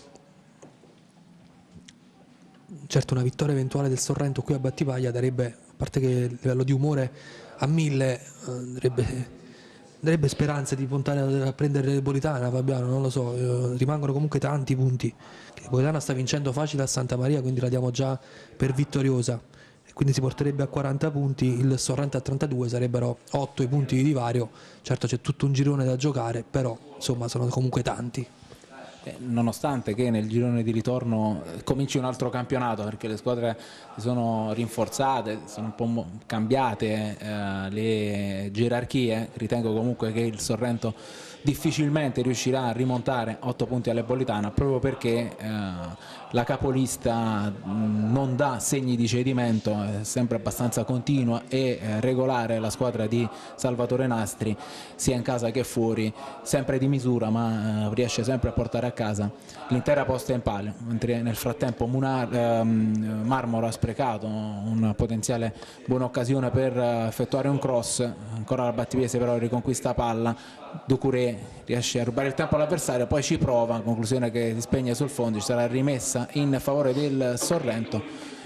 Certo una vittoria eventuale del Sorrento qui a Battipaglia darebbe, a parte che il livello di umore a 1000, darebbe speranze di puntare a prendere Napolitana, Fabiano, non lo so, rimangono comunque tanti punti. Napolitana sta vincendo facile a Santa Maria, quindi la diamo già per vittoriosa, e quindi si porterebbe a 40 punti, il Sorrento a 32, sarebbero 8 i punti di divario. Certo c'è tutto un girone da giocare, però insomma sono comunque tanti. Nonostante che nel girone di ritorno cominci un altro campionato, perché le squadre sono rinforzate, sono un po' cambiate le gerarchie, ritengo comunque che il Sorrento difficilmente riuscirà a rimontare 8 punti all'Ebolitana, proprio perché la capolista non dà segni di cedimento, è sempre abbastanza continua e regolare la squadra di Salvatore Nastri, sia in casa che fuori, sempre di misura, ma riesce sempre a portare a casa l'intera posta in palio, mentre nel frattempo Marmoro ha sprecato una potenziale buona occasione per effettuare un cross, ancora la Battipiese però riconquista palla, Ducouré riesce a rubare il tempo all'avversario, poi ci prova, conclusione che si spegne sul fondo, ci sarà rimessa in favore del Sorrento.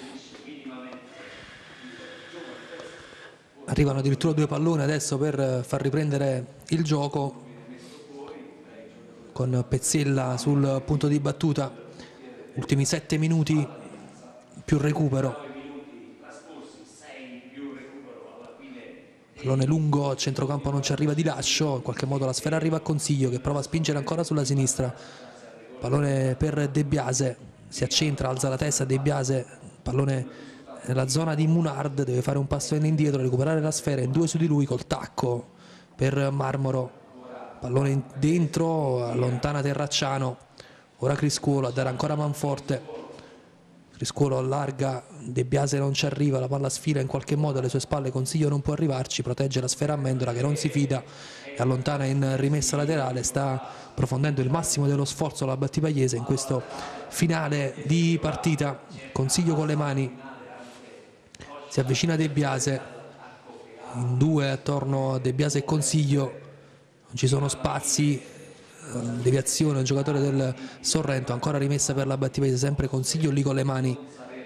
Arrivano addirittura 2 palloni adesso per far riprendere il gioco, con Pezzella sul punto di battuta. Ultimi 7 minuti più recupero. Pallone lungo, a centrocampo non ci arriva di lascio, in qualche modo la sfera arriva a Consiglio che prova a spingere ancora sulla sinistra. Pallone per De Biase, si accentra, alza la testa De Biase, pallone nella zona di Munard, deve fare un passo in indietro, recuperare la sfera, in 2 su di lui col tacco per Marmoro. Pallone dentro, allontana Terracciano, ora Criscuolo a dare ancora Manforte. Criscuolo allarga, De Biase non ci arriva, la palla sfila in qualche modo alle sue spalle, Consiglio non può arrivarci, protegge la sfera a Mendola che non si fida e allontana in rimessa laterale. Sta approfondendo il massimo dello sforzo la Battipagliese in questo finale di partita. Consiglio con le mani, si avvicina De Biase, in 2 attorno a De Biase e Consiglio, non ci sono spazi, deviazione, un giocatore del Sorrento, ancora rimessa per la Battipagliese, sempre Consiglio lì con le mani,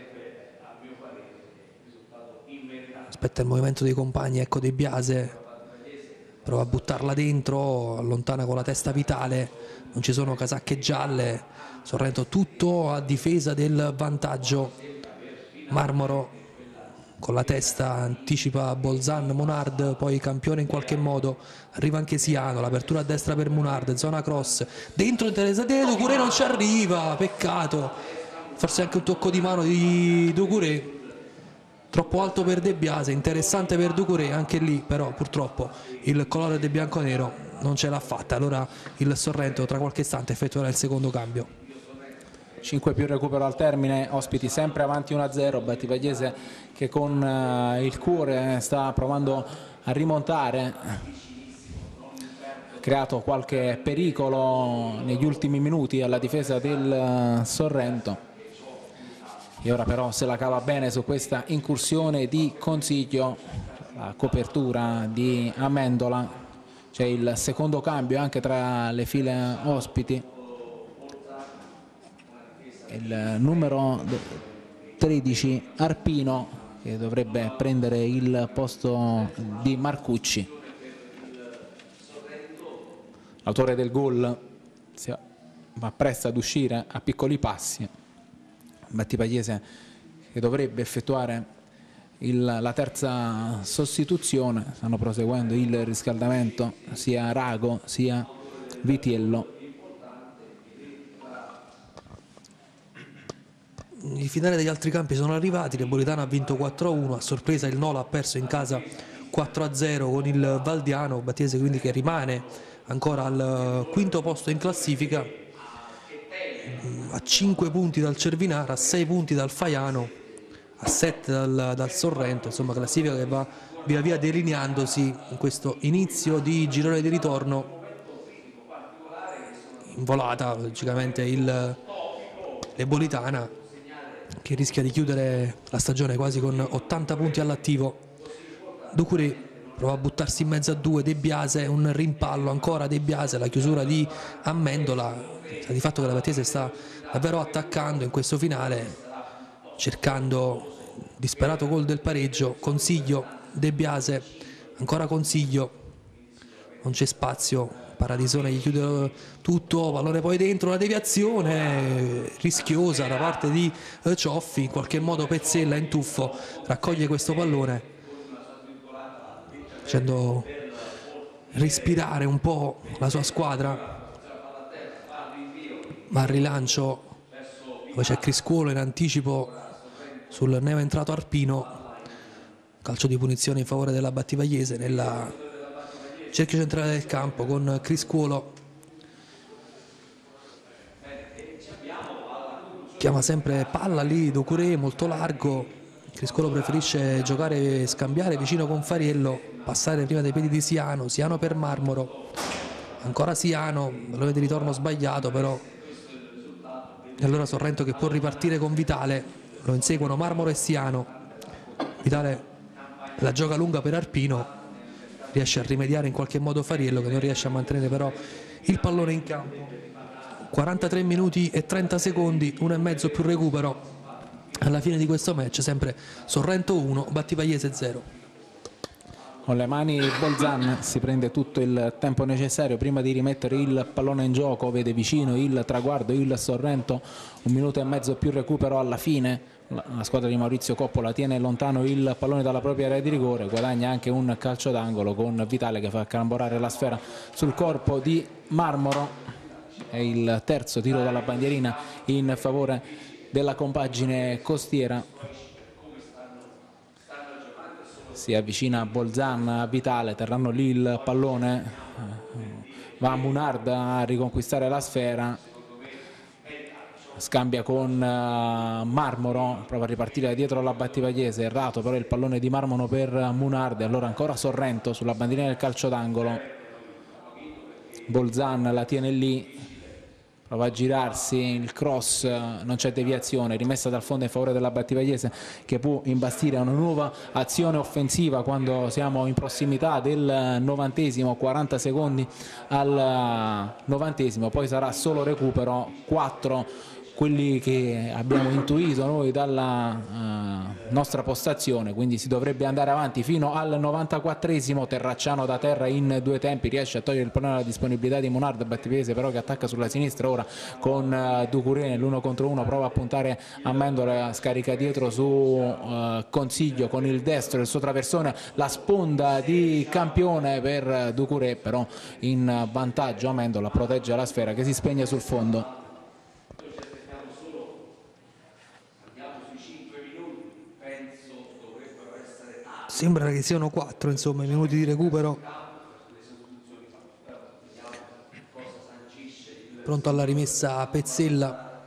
aspetta il movimento dei compagni, ecco De Biase, prova a buttarla dentro, allontana con la testa Vitale, non ci sono casacche gialle, Sorrento tutto a difesa del vantaggio. Marmoro con la testa anticipa Bolzan, Monard, poi campione in qualche modo, arriva anche Siano, l'apertura a destra per Monard, zona cross, dentro Teresa De Ducouré non ci arriva, peccato, forse anche un tocco di mano di Ducouré, troppo alto per De Biase, interessante per Ducouré, anche lì però purtroppo il colore del bianconero non ce l'ha fatta, allora il Sorrento tra qualche istante effettuerà il secondo cambio. 5 più recupero al termine, ospiti sempre avanti 1-0, Battipagliese che con il cuore sta provando a rimontare, ha creato qualche pericolo negli ultimi minuti alla difesa del Sorrento. E ora però se la cava bene su questa incursione di Consiglio, la copertura di Amendola. C'è il secondo cambio anche tra le file ospiti, il numero 13 Arpino, che dovrebbe prendere il posto di Marcucci. L'autore del gol si appresta ad uscire a piccoli passi. Battipagliese che dovrebbe effettuare la terza sostituzione. Stanno proseguendo il riscaldamento sia Rago sia Vitiello. I finali degli altri campi sono arrivati. Napolitano ha vinto 4-1, a sorpresa il Nola ha perso in casa 4-0 con il Valdiano. Battiese quindi che rimane ancora al quinto posto in classifica, a 5 punti dal Cervinara, a 6 punti dal Faiano, a 7 dal Sorrento. Insomma, classifica che va via via delineandosi in questo inizio di girone di ritorno. In volata logicamente l'Ebolitana, che rischia di chiudere la stagione quasi con 80 punti all'attivo. Ducuré prova a buttarsi in mezzo a due, De Biase, un rimpallo ancora De Biase, la chiusura di Amendola. Sta di fatto che la Battiese sta davvero attaccando in questo finale, cercando disperato gol del pareggio. Consiglio, De Biase, ancora Consiglio, non c'è spazio, Paradisone gli chiude tutto, pallone poi dentro, una deviazione rischiosa da parte di Cioffi. In qualche modo Pezzella in tuffo raccoglie questo pallone, facendo respirare un po' la sua squadra. Ma al rilancio, dove c'è Criscuolo in anticipo sul neoentrato Arpino, calcio di punizione in favore della Battipagliese nella cerchio centrale del campo con Criscuolo. Chiama sempre palla lì Ducuré, molto largo. Criscuolo preferisce giocare e scambiare vicino con Fariello, passare prima dei piedi di Siano. Siano per Marmoro, ancora Siano, pallone di ritorno sbagliato però. E allora Sorrento che può ripartire con Vitale, lo inseguono Marmoro e Siano. Vitale la gioca lunga per Arpino, riesce a rimediare in qualche modo Fariello, che non riesce a mantenere però il pallone in campo. 43 minuti e 30 secondi, 1,5 più recupero alla fine di questo match. Sempre Sorrento 1, Battipagliese 0. Con le mani Bolzan si prende tutto il tempo necessario prima di rimettere il pallone in gioco, vede vicino il traguardo il Sorrento, 1 minuto e mezzo più recupero alla fine. La squadra di Maurizio Coppola tiene lontano il pallone dalla propria area di rigore, guadagna anche un calcio d'angolo con Vitale che fa carambolare la sfera sul corpo di Marmoro. È il terzo tiro dalla bandierina in favore della compagine costiera. Si avvicina Bolzan a Vitale, terranno lì il pallone, va Munard a riconquistare la sfera, scambia con Marmoro, prova a ripartire da dietro alla Battipagliese, errato però il pallone di Marmoro per Munard. E allora ancora Sorrento sulla bandierina del calcio d'angolo, Bolzan la tiene lì, prova a girarsi, il cross, non c'è deviazione, rimessa dal fondo in favore della Battipagliese, che può imbastire una nuova azione offensiva quando siamo in prossimità del 90esimo, 40 secondi al 90esimo. Poi sarà solo recupero, 4 quelli che abbiamo intuito noi dalla nostra postazione, quindi si dovrebbe andare avanti fino al 94esimo. Terracciano da terra in 2 tempi, riesce a togliere il pallone alla disponibilità di Munard. Battipagliese però che attacca sulla sinistra ora con Ducuré nell'1 contro 1, prova a puntare Amendola, scarica dietro su Consiglio con il destro, il suo traversone, la sponda di Campione per Ducuré, però in vantaggio Amendola, protegge la sfera che si spegne sul fondo. Sembra che siano 4 insomma i minuti di recupero. Pronto alla rimessa Pezzella,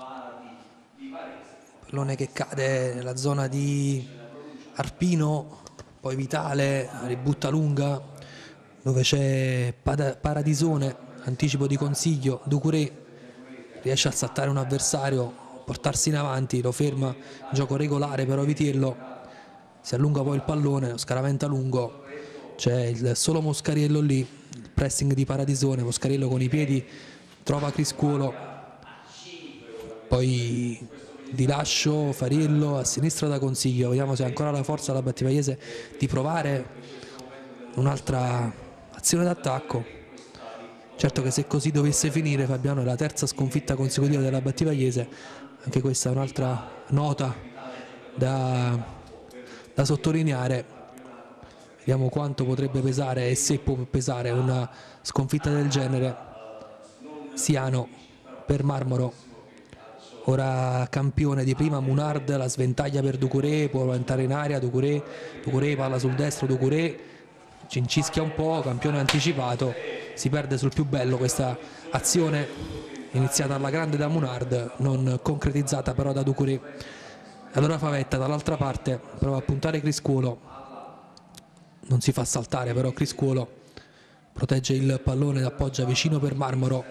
pallone che cade nella zona di Arpino, poi Vitale ributta lunga dove c'è Paradisone, anticipo di Consiglio. Ducuré riesce a saltare un avversario, portarsi in avanti, lo ferma, gioco regolare però Vitiello, si allunga poi il pallone, lo scaraventa lungo, c'è il solo Moscariello lì, il pressing di Paradisone, Moscariello con i piedi trova Criscuolo, poi di lascio Fariello a sinistra da Consiglio, vediamo se ha ancora la forza la Battipagliese di provare un'altra azione d'attacco. Certo che se così dovesse finire, Fabiano, è la terza sconfitta consecutiva della Battipagliese, anche questa è un'altra nota da sottolineare. Vediamo quanto potrebbe pesare e se può pesare una sconfitta del genere. Siano per Marmoro, ora campione di prima, Munard, la sventaglia per Ducouré, può entrare in area, Ducouré, palla sul destro, Ducouré cincischia un po', campione anticipato, si perde sul più bello questa azione iniziata alla grande da Munard, non concretizzata però da Ducouré. Allora Favetta dall'altra parte prova a puntare Criscuolo, non si fa saltare però Criscuolo protegge il pallone, appoggia vicino per Marmoro.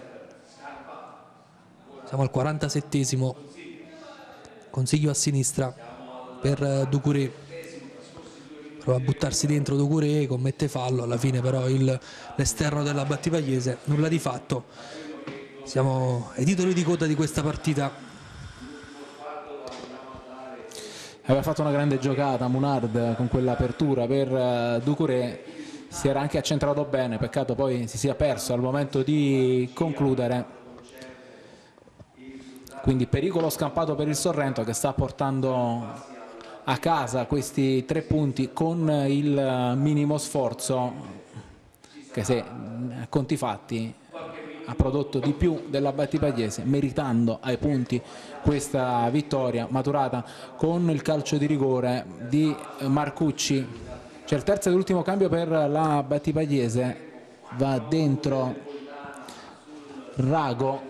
Siamo al 47esimo, Consiglio a sinistra per Ducouré, prova a buttarsi dentro Ducouré, commette fallo, alla fine però l'esterno della Battipagliese, nulla di fatto. Siamo ai titoli di coda di questa partita. Aveva fatto una grande giocata Munard con quell'apertura per Ducouré, si era anche accentrato bene, peccato poi si sia perso al momento di concludere. Quindi pericolo scampato per il Sorrento, che sta portando a casa questi 3 punti con il minimo sforzo, che se a conti fatti ha prodotto di più della Battipagliese, meritando ai punti questa vittoria maturata con il calcio di rigore di Marcucci. C'è il terzo ed ultimo cambio per la Battipagliese, va dentro Rago,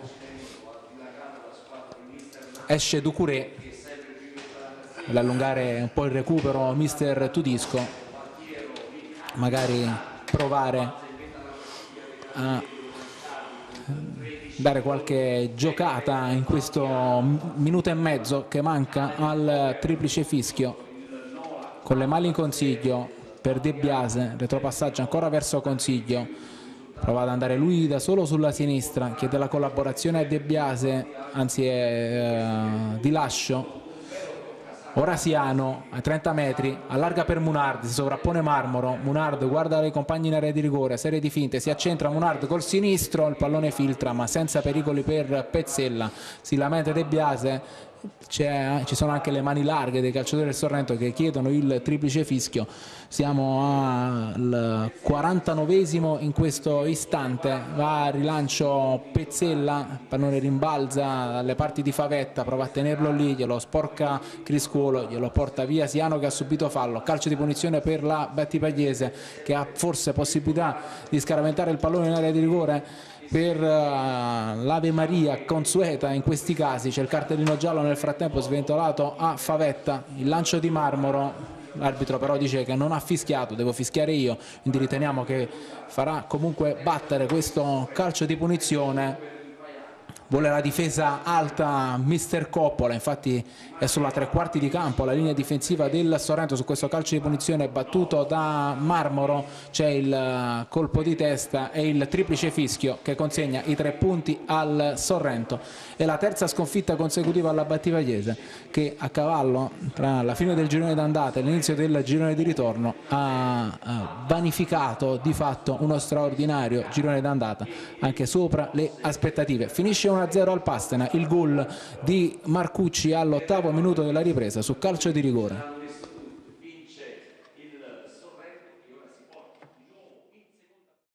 esce Ducouré, allungare un po' il recupero mister Tudisco, magari provare a dare qualche giocata in questo minuto e mezzo che manca al triplice fischio. Con le mani in Consiglio per De Biase, retropassaggio ancora verso Consiglio, prova ad andare lui da solo sulla sinistra, chiede la collaborazione a De Biase, anzi di lascio. Ora Siano a 30 metri, allarga per Munard, si sovrappone Marmoro, Munard guarda i compagni in area di rigore, serie di finte, si accentra Munard col sinistro, il pallone filtra ma senza pericoli per Pezzella, si lamenta De Biase, ci sono anche le mani larghe dei calciatori del Sorrento che chiedono il triplice fischio. Siamo al 49esimo in questo istante, va a rilancio Pezzella, il pallone rimbalza dalle parti di Favetta, prova a tenerlo lì, glielo sporca Criscuolo, glielo porta via Siano che ha subito fallo, calcio di punizione per la Battipagliese che ha forse possibilità di scaraventare il pallone in area di rigore per l'Ave Maria consueta in questi casi. C'è il cartellino giallo nel frattempo sventolato a Favetta, il lancio di Marmoro, l'arbitro però dice che non ha fischiato, devo fischiare io, quindi riteniamo che farà comunque battere questo calcio di punizione. Vuole la difesa alta mister Coppola, infatti è sulla 3/4 di campo la linea difensiva del Sorrento su questo calcio di punizione battuto da Marmoro. C'è il colpo di testa e il triplice fischio che consegna i 3 punti al Sorrento. È la terza sconfitta consecutiva alla Battipagliese che a cavallo tra la fine del girone d'andata e l'inizio del girone di ritorno ha vanificato di fatto uno straordinario girone d'andata anche sopra le aspettative. Finisce 1-0 al Pastena, il gol di Marcucci all'8° minuto della ripresa su calcio di rigore.